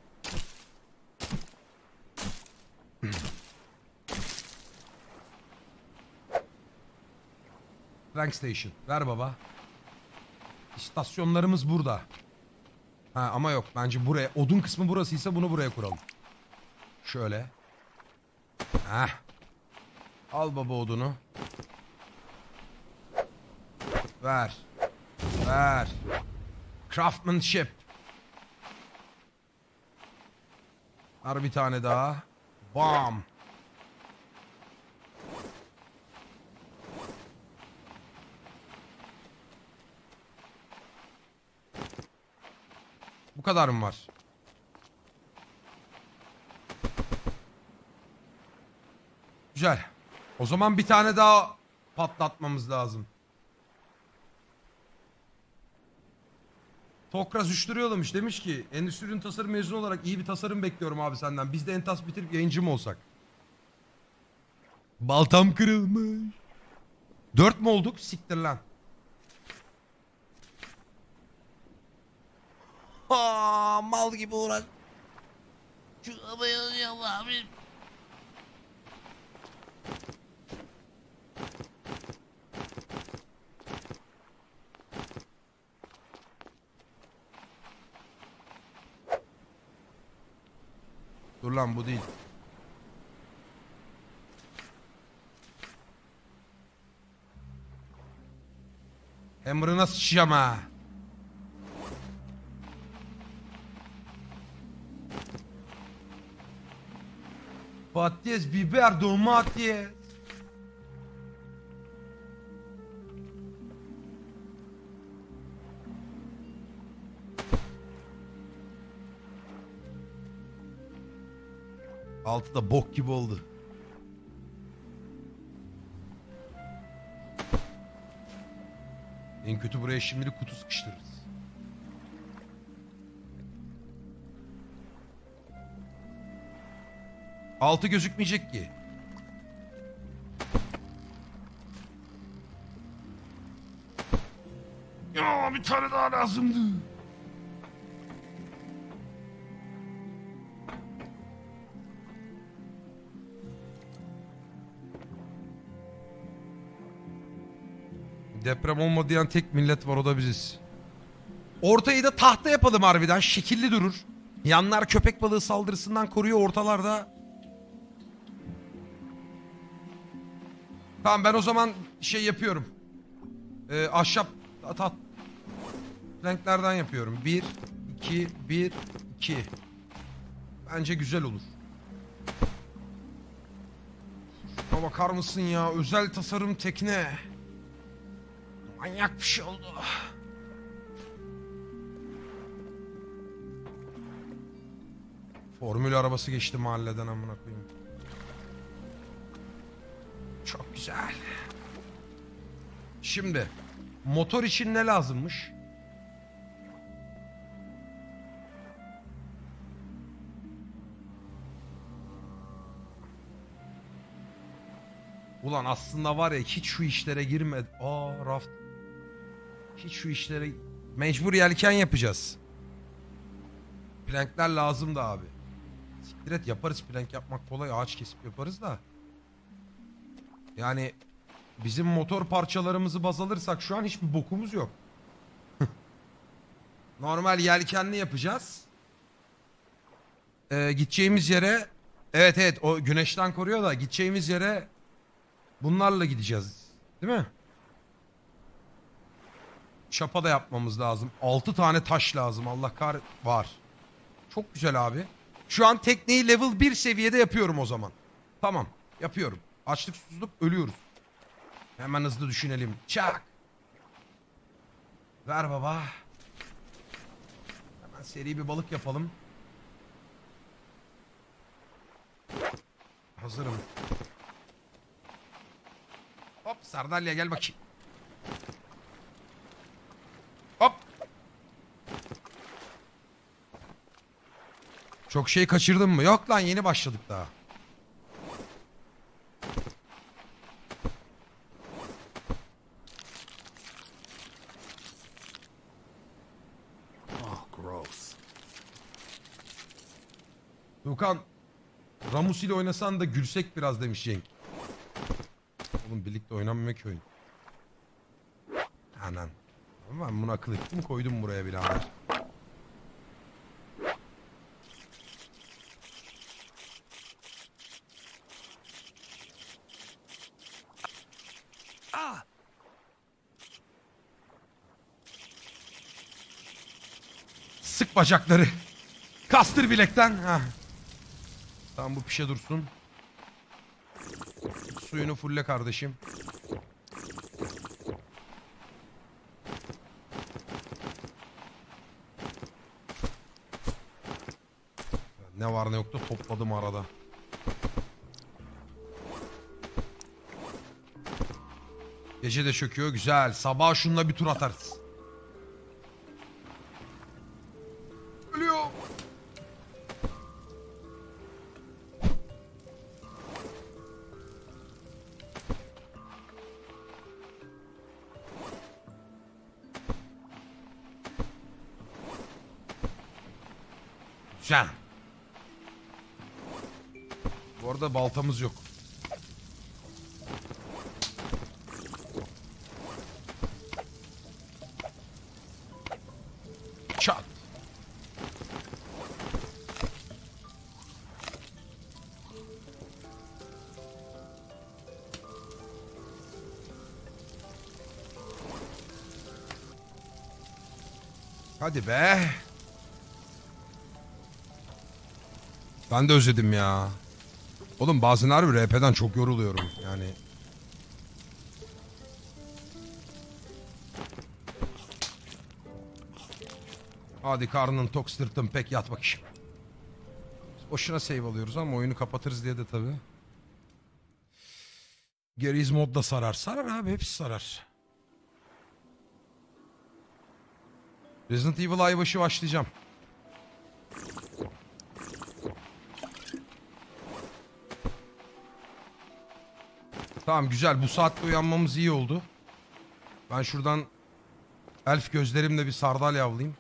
Rank Station. Ver baba. İstasyonlarımız burada. Ha ama yok. Bence buraya. Odun kısmı burasıysa bunu buraya kuralım. Şöyle. Heh. Al baba odunu. Ver. Ver. Craftsmanship. Ver bir tane daha. Bam. Bu kadar mı var? Güzel. O zaman bir tane daha patlatmamız lazım. Tokraz Üştürüyorlarmış, demiş ki endüstri ürün tasarım mezunu olarak iyi bir tasarım bekliyorum abi senden. Biz de Entas bitirip yayıncı mı olsak? Baltam kırılmış. 4 mü olduk? Siktir lan. Mal gibi uğraş. Şu abayı alıyorum abi. Dur lan, bu değil. Hammer'ına sıçacağım ha. Patates, biber, domates. Altı da bok gibi oldu. En kötü buraya şimdilik kutu sıkıştırırız. Altı gözükmeyecek ki. Ya bir tane daha lazımdı. Deprem olmadı diyen tek millet var, o da biziz. Ortayı da tahta yapalım harbiden. Şekilli durur. Yanlar köpek balığı saldırısından koruyor, ortalarda. Tamam, ben o zaman şey yapıyorum. Ahşap renklerden yapıyorum. 1, 2, 1, 2. Bence güzel olur. Şuna bakar mısın ya? Özel tasarım tekne. Manyak bir şey oldu. Formül arabası geçti mahalleden, amına koyayım. Çok güzel. Şimdi motor için ne lazımmış? Ulan aslında var ya, hiç şu işlere girme. Raft. Hiç şu işlere... Mecbur yelken yapacağız. Plankler lazım da abi. Siktir et, yaparız, plank yapmak kolay. Ağaç kesip yaparız da. Yani bizim motor parçalarımızı baz alırsak şu an hiçbir bokumuz yok. Normal yelkenli yapacağız. Gideceğimiz yere... Evet o güneşten koruyor da gideceğimiz yere bunlarla gideceğiz. Değil mi? Çapa da yapmamız lazım. 6 tane taş lazım. Allah var. Çok güzel abi. Şu an tekneyi level 1 seviyede yapıyorum o zaman. Tamam, yapıyorum. Açlık susuzluk ölüyoruz. Hemen hızlı düşünelim. Çak. Ver baba. Hemen seri bir balık yapalım. Hazırım. Hop sardalya, gel bakayım. Hop. Çok şey kaçırdın mı? Yok lan, yeni başladık daha. Dukan, Ramus ile oynasan da gülsek biraz demiş Cenk. Oğlum birlikte oynanmıyor ki oyun. Anan. Ben bunu akıl ettim, koydum buraya birader. Sık bacakları. Kastır bilekten. Heh. Tamam, bu pişe dursun. Suyunu fulle kardeşim. Ne var ne yoktu topladım arada. Gece de çöküyor güzel. Sabah şununla bir tur atarız. Ölüyor. Güzel. Bu arada baltamız yok. Çat. Hadi be. Ben de özledim ya. Oğlum bazen harbi RP'den çok yoruluyorum yani. Hadi karnın tok sırtın pek yat bakayım. Boşuna save alıyoruz ama oyunu kapatırız diye de tabii. Geriz mod da sarar. Sarar abi hepsi sarar. Resident Evil aybaşı başlayacağım. Tamam güzel bu saatte uyanmamız iyi oldu. Ben şuradan elf gözlerimle bir sardalya avlayayım.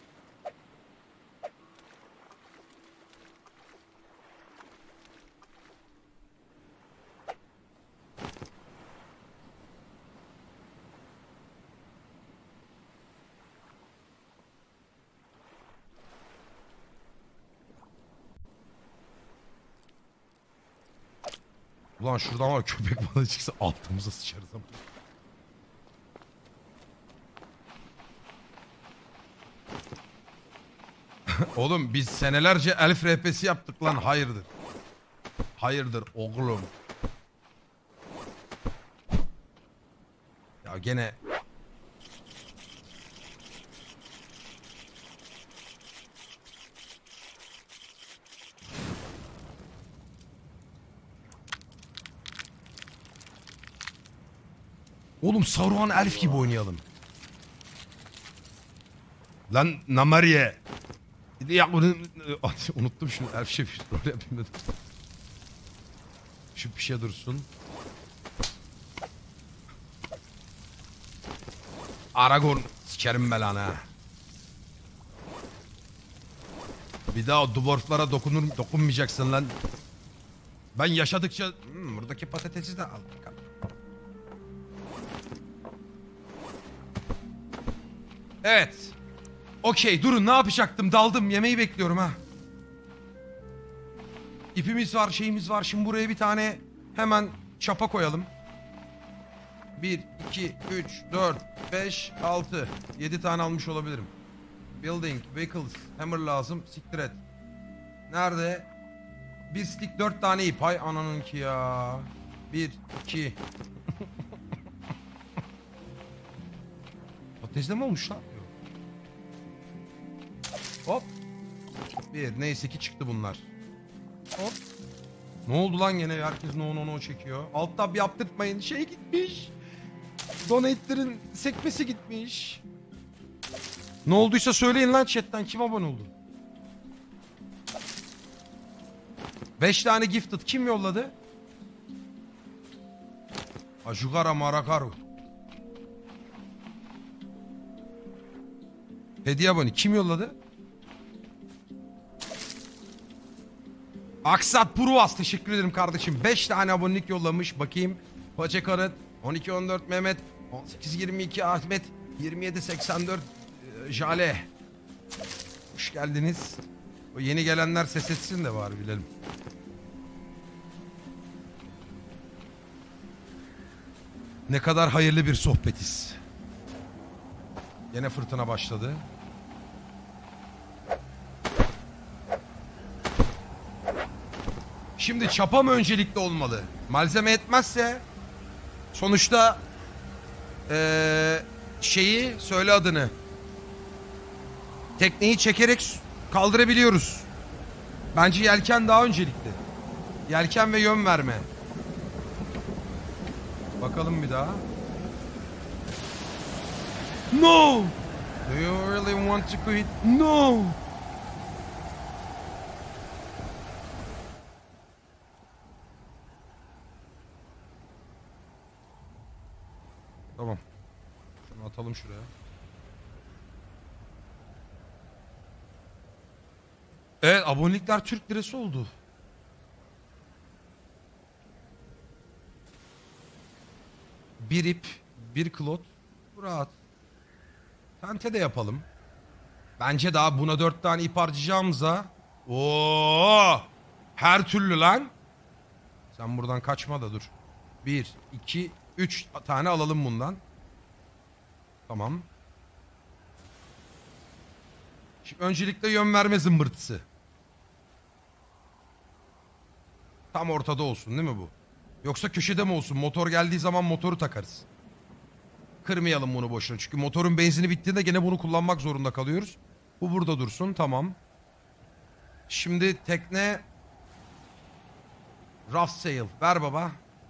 Ulan şuradan var köpek balığı çıksa altımıza sıçarız ama. Oğlum biz senelerce elf RP'si yaptık lan hayırdır. Hayırdır oğlum. Ya gene... Oğlum Saruhan elf gibi oynayalım. Lan Namariye. Ya bunu unuttum şunu elf şef rol yapayım dedim. Şu bir şey dursun. Aragorn sikerim belanı ha. Bir daha o dwarflara dokunmayacaksın lan. Ben yaşadıkça buradaki patatesi de al bakalım. Evet. Okey durun ne yapacaktım daldım yemeği bekliyorum ha. İpimiz var şeyimiz var şimdi buraya bir tane hemen çapa koyalım. 1, 2, 3, 4, 5, 6, 7 tane almış olabilirim. Building, vehicles, hammer lazım siktir et. Nerede? Bir stick 4 tane ip hay ananınki ya. 1, 2. Patatesde mi olmuş lan? Hop. Bir neyse ki çıktı bunlar. Hop. Ne oldu lan gene herkes no çekiyor. Alt tab yaptırtmayın şey gitmiş. Donate'lerin sekmesi gitmiş. Ne olduysa söyleyin lan chatten kim abone oldu? 5 tane gifted kim yolladı? Ajugara Marakaru. Hediye abone kim yolladı? Aksat Purvas teşekkür ederim kardeşim. 5 tane abonelik yollamış. Bakayım. Paçakarıt 12-14 Mehmet 18-22 Ahmet 27-84 Jale. Hoş geldiniz. O yeni gelenler ses etsin de var bilelim. Ne kadar hayırlı bir sohbetiz. Yine fırtına başladı. Şimdi çapa mı öncelikli olmalı? Malzeme etmezse sonuçta şeyi söyle adını. Tekneyi çekerek kaldırabiliyoruz. Bence yelken daha öncelikli. Yelken ve yön verme. Bakalım bir daha. No! Do you really want to quit? No! Tamam. Şunu atalım şuraya. Evet, abonelikler Türk lirası oldu. Bir ip, bir klot. Bu rahat. Tente de yapalım. Bence daha buna 4 tane ip harcayacağımıza. Oo! Her türlü lan. Sen buradan kaçma da dur. 1, 2, 3 tane alalım bundan. Tamam. Şimdi öncelikle yön verme zımbırtısı. Tam ortada olsun değil mi bu? Yoksa köşede mi olsun? Motor geldiği zaman motoru takarız. Kırmayalım bunu boşuna. Çünkü motorun benzini bittiğinde gene bunu kullanmak zorunda kalıyoruz. Bu burada dursun. Tamam. Şimdi tekne... Rough sail. Ver baba.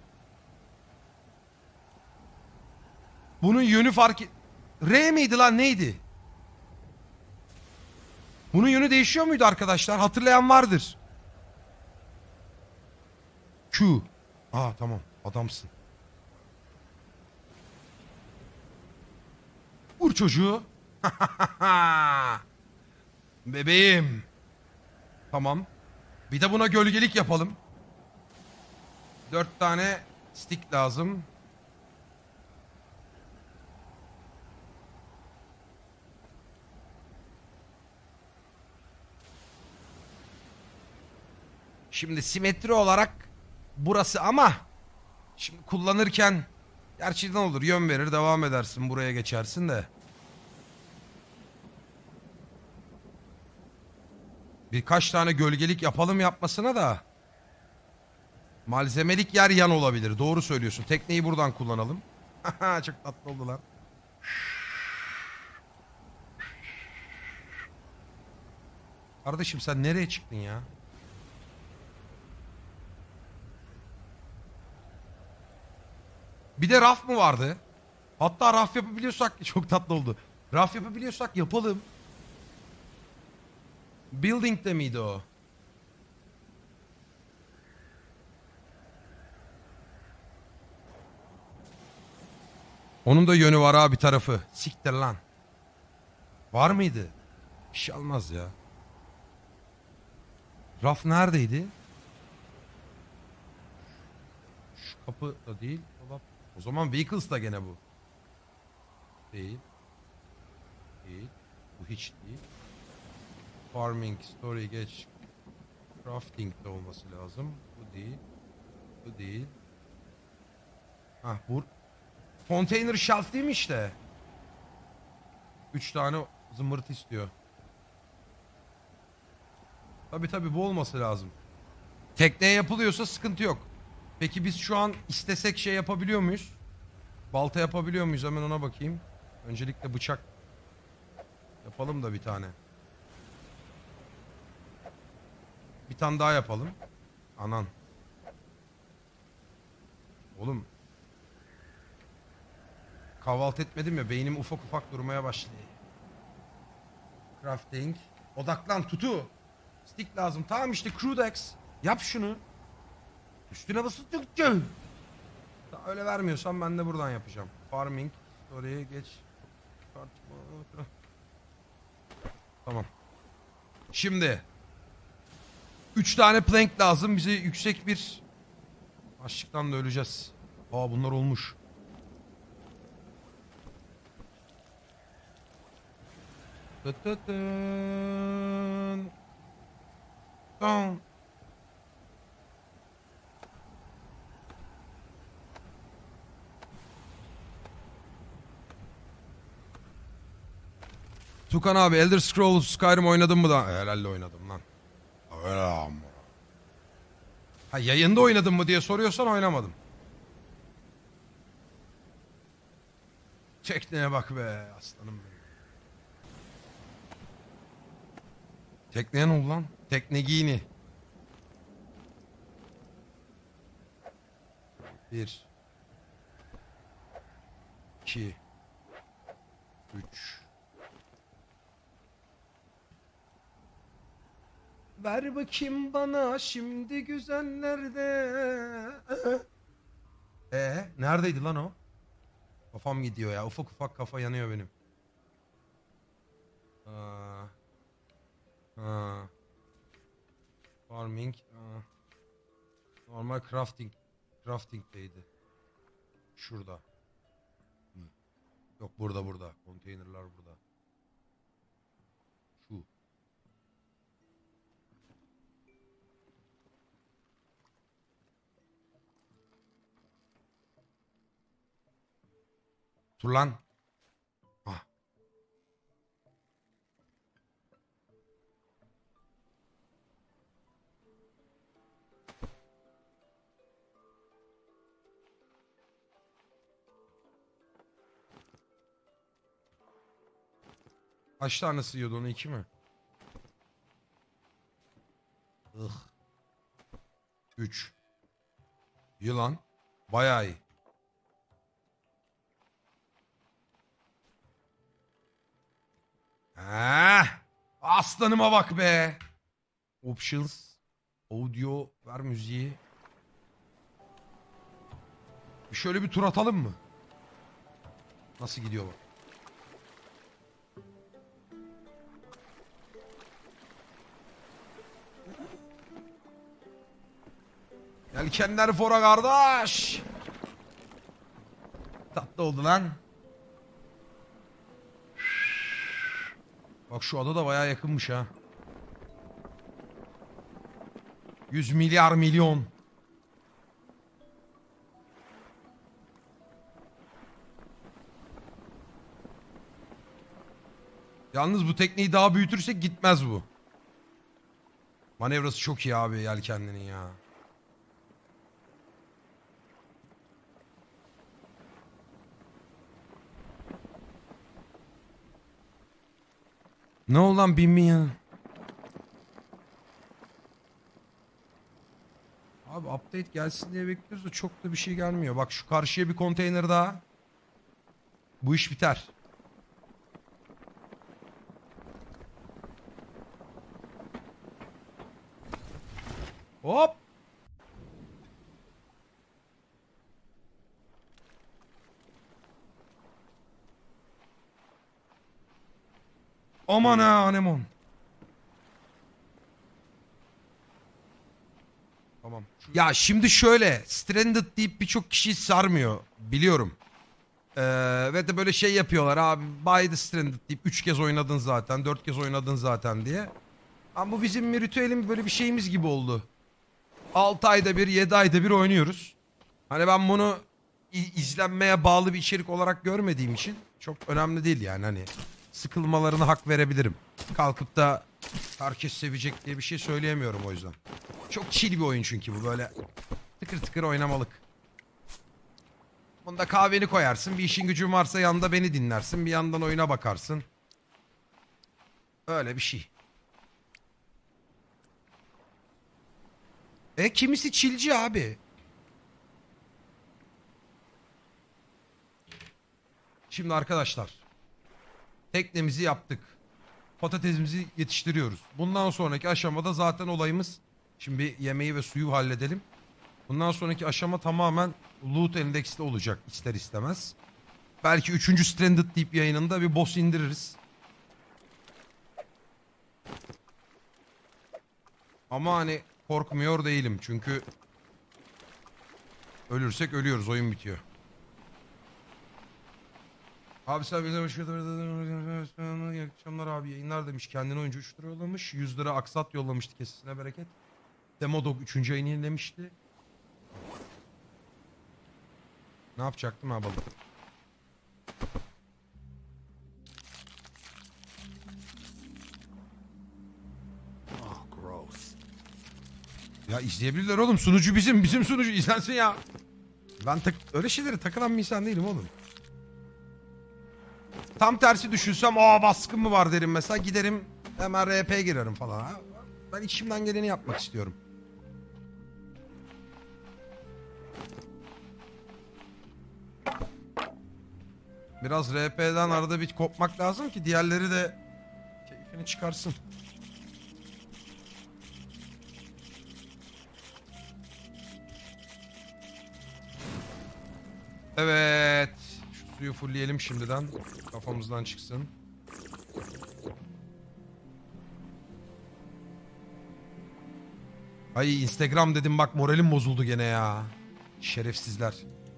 Bunun yönü fark... R miydi lan neydi? Bunun yönü değişiyor muydu arkadaşlar? Hatırlayan vardır. Q. Aa tamam. Adamsın. Vur çocuğu. Bebeğim. Tamam. Bir de buna gölgelik yapalım. 4 tane stick lazım. Şimdi simetri olarak burası ama şimdi kullanırken gerçekten olur. Yön verir, devam edersin. Buraya geçersin de. Birkaç tane gölgelik yapalım yapmasına da. Malzemelik yer yan olabilir. Doğru söylüyorsun. Tekneyi buradan kullanalım. Çok tatlı oldu lan. Kardeşim sen nereye çıktın ya? Bir de raf mı vardı? Hatta raf yapabiliyorsak çok tatlı oldu. Raf yapabiliyorsak yapalım. Building'de miydi o? Onun da yönü var abi tarafı. Siktir lan. Var mıydı? Bir şey olmaz ya. Raf neredeydi? Şu kapı da değil. Dolap. O zaman vehicles da gene bu. Değil. Değil. Bu hiç değil. Farming, story geç. Crafting de olması lazım. Bu değil. Bu değil. Hah bu. Container shelf değil mi işte? 3 tane zımbırtı istiyor. Tabii bu olması lazım. Tekneye yapılıyorsa sıkıntı yok. Peki biz şu an istesek şey yapabiliyor muyuz? Balta yapabiliyor muyuz? Hemen ona bakayım. Öncelikle bıçak yapalım da bir tane. Bir tane daha yapalım. Anan. Oğlum. Kahvaltı etmedim ya, beynim ufak ufak durmaya başladı. Crafting. Odaklan tutu. Stick lazım. Tamam işte Crudex. Yap şunu. Üstüne basıldıkça. Öyle vermiyorsan ben de buradan yapacağım. Farming. Oraya geç. Tamam. Şimdi. 3 tane plank lazım. Bize yüksek bir... Açlıktan da öleceğiz. Aa bunlar olmuş. Tamam. Tukan abi Elder Scrolls Skyrim oynadın mı da? Herhalde oynadım lan. Ha yayında oynadın mı diye soruyorsan oynamadım. Tekneye bak be aslanım benim. Tekneye ne oldu lan? Tekne giyini. 1 2 3 Ver bakayım bana şimdi güzellerde. Neredeydi lan o? Kafam gidiyor ya. Ufak ufak kafa yanıyor benim. Farming. Normal crafting. Crafting'deydi. Şurada. Yok burada. Konteynerlar burada. Şu. Dur lan. Ah. Kaç tane sığıyordu onu? 2 mi? 3. Yılan. Bayağı iyi. Aslanıma bak be. Options. Audio. Ver müziği. Şöyle bir tur atalım mı? Nasıl gidiyor bu? Yelkenler fora kardeş. Tatlı oldu lan. Bak şu ada da bayağı yakınmış ha. 100 milyar milyon. Yalnız bu tekneyi daha büyütürsek gitmez bu. Manevrası çok iyi abi yelkenlinin ya. Ne oldu lan bin ya? Abi update gelsin diye bekliyoruz da çok da bir şey gelmiyor. Bak şu karşıya bir konteyner daha. Bu iş biter. Hop. Aman ha anemon. Tamam. Ya şimdi şöyle Stranded deyip birçok kişi sarmıyor. Biliyorum. Ve de böyle şey yapıyorlar abi. Buy the Stranded deyip 3 kez oynadın zaten. 4 kez oynadın zaten diye. Ama bu bizim ritüelin böyle bir şeyimiz gibi oldu. 6 ayda bir 7 ayda bir oynuyoruz. Hani ben bunu izlenmeye bağlı bir içerik olarak görmediğim için çok önemli değil yani hani. Sıkılmalarına hak verebilirim. Kalkıp da herkes sevecek diye bir şey söyleyemiyorum o yüzden. Çok chill bir oyun çünkü bu böyle tıkır tıkır oynamalık. Bunda kahveni koyarsın, bir işin gücün varsa yanında beni dinlersin, bir yandan oyuna bakarsın. Öyle bir şey. Kimisi chillci abi. Şimdi arkadaşlar. Teknemizi yaptık. Patatesimizi yetiştiriyoruz. Bundan sonraki aşamada zaten olayımız... Şimdi bir yemeği ve suyu halledelim. Bundan sonraki aşama tamamen loot endeksli olacak ister istemez. Belki 3. Stranded deyip yayınında bir boss indiririz. Ama hani korkmuyor değilim çünkü... Ölürsek ölüyoruz, oyun bitiyor. Abi sen bize hoş geldin. İyi akşamlar abi, yayınlar demiş. Kendine oyuncu 3 lira yollamış. 100 lira aksat yollamıştı, kesesine bereket. Demodog 3. ayını yenilemişti. Ne yapacaktım ha balık? Ya izleyebilirler oğlum. Sunucu bizim sunucu izlensin ya. Ben öyle şeylere takılan bir insan değilim oğlum. Tam tersi düşünsem baskın mı var derim mesela, giderim hemen RP girerim falan. Ha? Ben içimden geleni yapmak istiyorum. Biraz RP'den arada bir kopmak lazım ki diğerleri de keyfini çıkarsın. Evet. Şu suyu fullleyelim şimdiden. Kafamızdan çıksın. Ay Instagram dedim bak moralim bozuldu gene ya. Şerefsizler.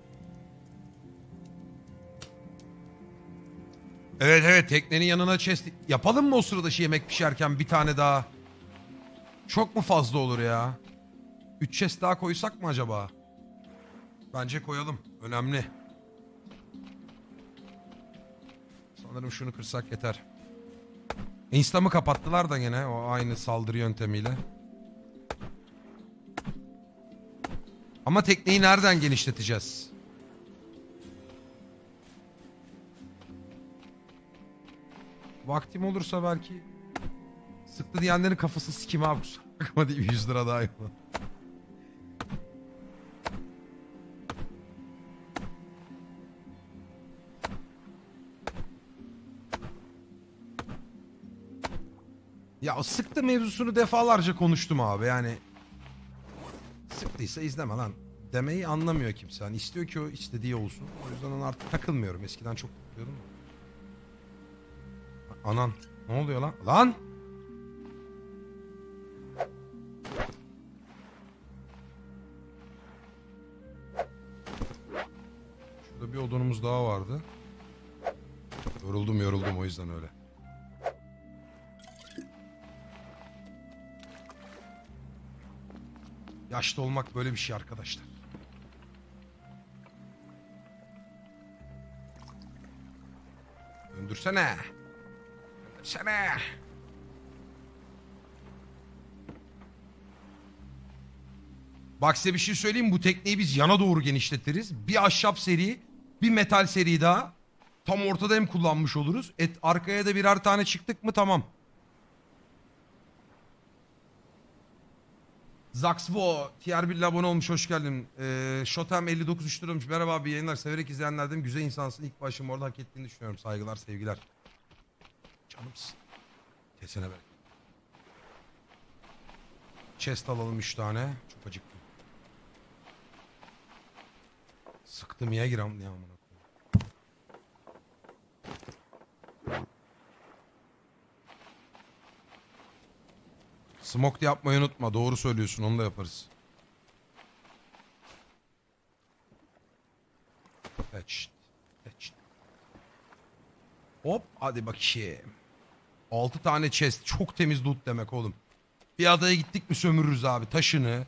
Evet teknenin yanına chest yapalım mı o sırada yemek pişerken bir tane daha? Çok mu fazla olur ya? 3 chest daha koysak mı acaba? Bence koyalım. Önemli. Sanırım şunu kırsak yeter. Insta'mı kapattılar da gene o aynı saldırı yöntemiyle. Ama tekneyi nereden genişleteceğiz? Vaktim olursa belki sıktı diyenlerin kafası sikim abi. Bakma diyeyim 100 lira daha yapalım. Ya o sıktı mevzusunu defalarca konuştum abi yani. Sıktıysa izleme lan demeyi anlamıyor kimse. Hani istiyor ki o istediği olsun. O yüzden ona artık takılmıyorum. Eskiden çok takılıyordum. Anan ne oluyor lan? Lan! Şurada bir odunumuz daha vardı. Yoruldum o yüzden öyle. Yaşlı olmak böyle bir şey arkadaşlar. Döndürsene. Döndürsene. Bak size bir şey söyleyeyim. Bu tekneyi biz yana doğru genişletiriz. Bir ahşap seri, bir metal seri daha. Tam ortada hem kullanmış oluruz. Arkaya da birer tane çıktık mı tamam. Zaxvo tier 1 abone olmuş hoş geldin. Shotem 59 3 lira olmuş. Merhaba abi yayınlar severek izleyenlerden güzel insansın. İlk başım orada hak ettiğini düşünüyorum. Saygılar sevgiler. Canımsın. Kesene ver. Chest alalım 3 tane. Çok acıktım. Sıktım ya giram ya amına. Smoke yapmayı unutma. Doğru söylüyorsun. Onu da yaparız. Hatched. Hop. Hadi bakayım. 6 tane chest. Çok temiz loot demek oğlum. Bir adaya gittik mi sömürürüz abi. Taşını.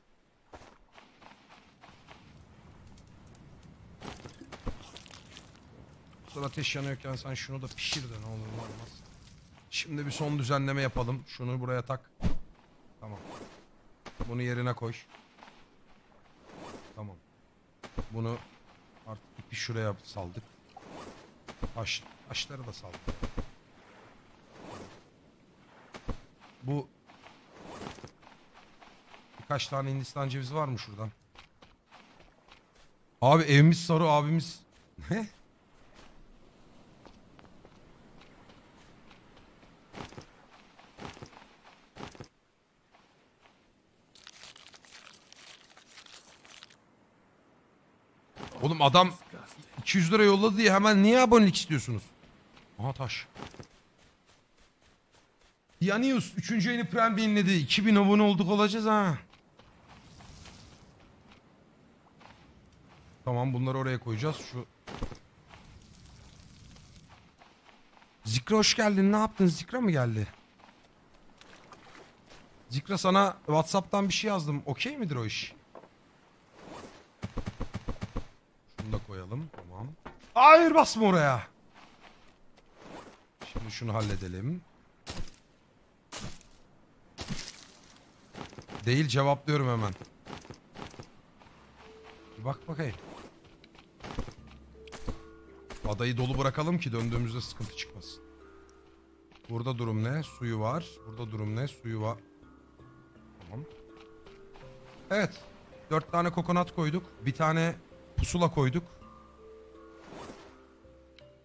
Sonra ateş yanıyorken sen şunu da pişir de ne olur ne olmaz. Şimdi bir son düzenleme yapalım. Şunu buraya tak. Tamam. Bunu yerine koy. Tamam. Bunu artık ipi şuraya saldık. Taşları da saldık. Bu birkaç tane Hindistan cevizi var mı şuradan? Abi evimiz sarı abimiz. Ne? Oğlum adam 200 lira yolladı diye hemen niye abonelik istiyorsunuz? Aha taş. Yanius 3. ayını Prime yayınladı. 2000 abone olduk olacağız ha. Tamam bunları oraya koyacağız. Şu Zikra hoş geldin. Ne yaptın? Zikra mı geldi? Zikra sana WhatsApp'tan bir şey yazdım. Okey midir o iş? Şunu da koyalım. Tamam. Hayır basma oraya. Şimdi şunu halledelim. Değil cevaplıyorum hemen. Bir bak bakayım. Adayı dolu bırakalım ki döndüğümüzde sıkıntı çıkmasın. Burada durum ne? Suyu var. Burada durum ne? Suyu var. Tamam. Evet. 4 tane kokonat koyduk. Bir tane pusula koyduk.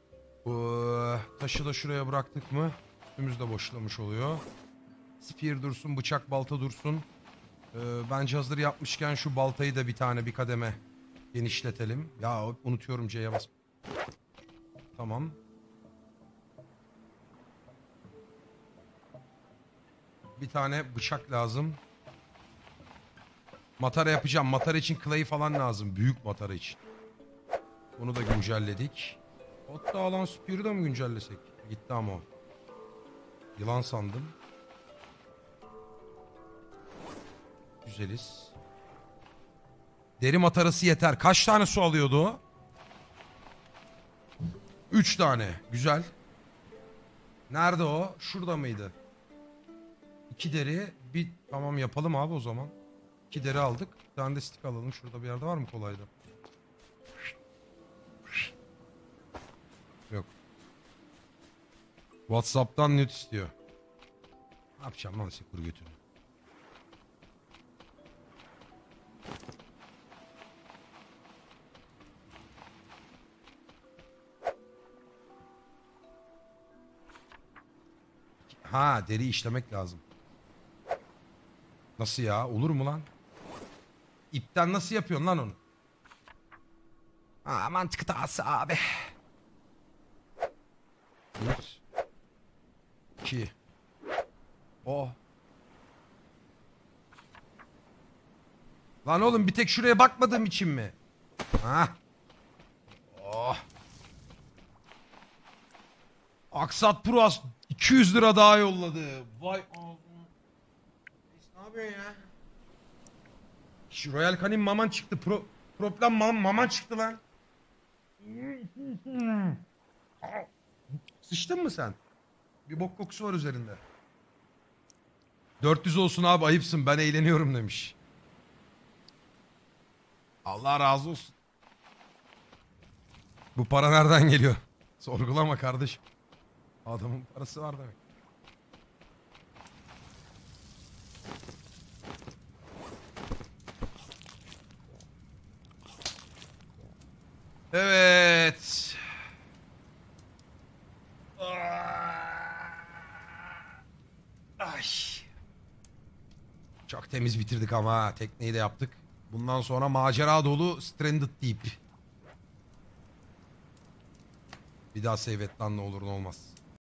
Taşı da şuraya bıraktık mı? Üstümüz de boşlamış oluyor. Spear dursun, bıçak balta dursun. Bence hazır yapmışken şu baltayı da bir kademe genişletelim. Ya unutuyorum C'ye bas. Tamam. Bir tane bıçak lazım. Matara yapacağım. Matara için clay falan lazım. Büyük matara için. Bunu da güncelledik. Hatta alan Spear'ı da mı güncellesek? Gitti ama o. Yılan sandım. Güzeliz. Deri matarası yeter. Kaç tane su alıyordu o? 3 tane. Güzel. Nerede o? Şurada mıydı? 2 deri. Bir tamam yapalım abi o zaman. 2 deri aldık. Bir tane de stick alalım. Şurada bir yerde var mı kolayda? Yok. WhatsApp'tan nüt istiyor. Ne yapacağım lan sekur götünü? Ha, deri işlemek lazım. Nasıl ya? Olur mu lan? İpten nasıl yapıyorsun lan onu? Ha, mantık hatası abi. 1 2 Oh. Lan oğlum bir tek şuraya bakmadığım için mi? Ha? Oh. Aksat Puras 200 lira daha yolladı. Vay ağzına. Ne yapıyorsun ya? Şu Royal Canin maman çıktı. Problem maman çıktı lan. Sıçtın mı sen? Bir bok kokusu var üzerinde. 400 olsun abi ayıpsın ben eğleniyorum demiş. Allah razı olsun. Bu para nereden geliyor? Sorgulama kardeşim. Adamın parası var demek. Evet. Ay. Çok temiz bitirdik ama tekneyi de yaptık. Bundan sonra macera dolu Stranded Deep. Bir daha save et lan ne olur ne olmaz.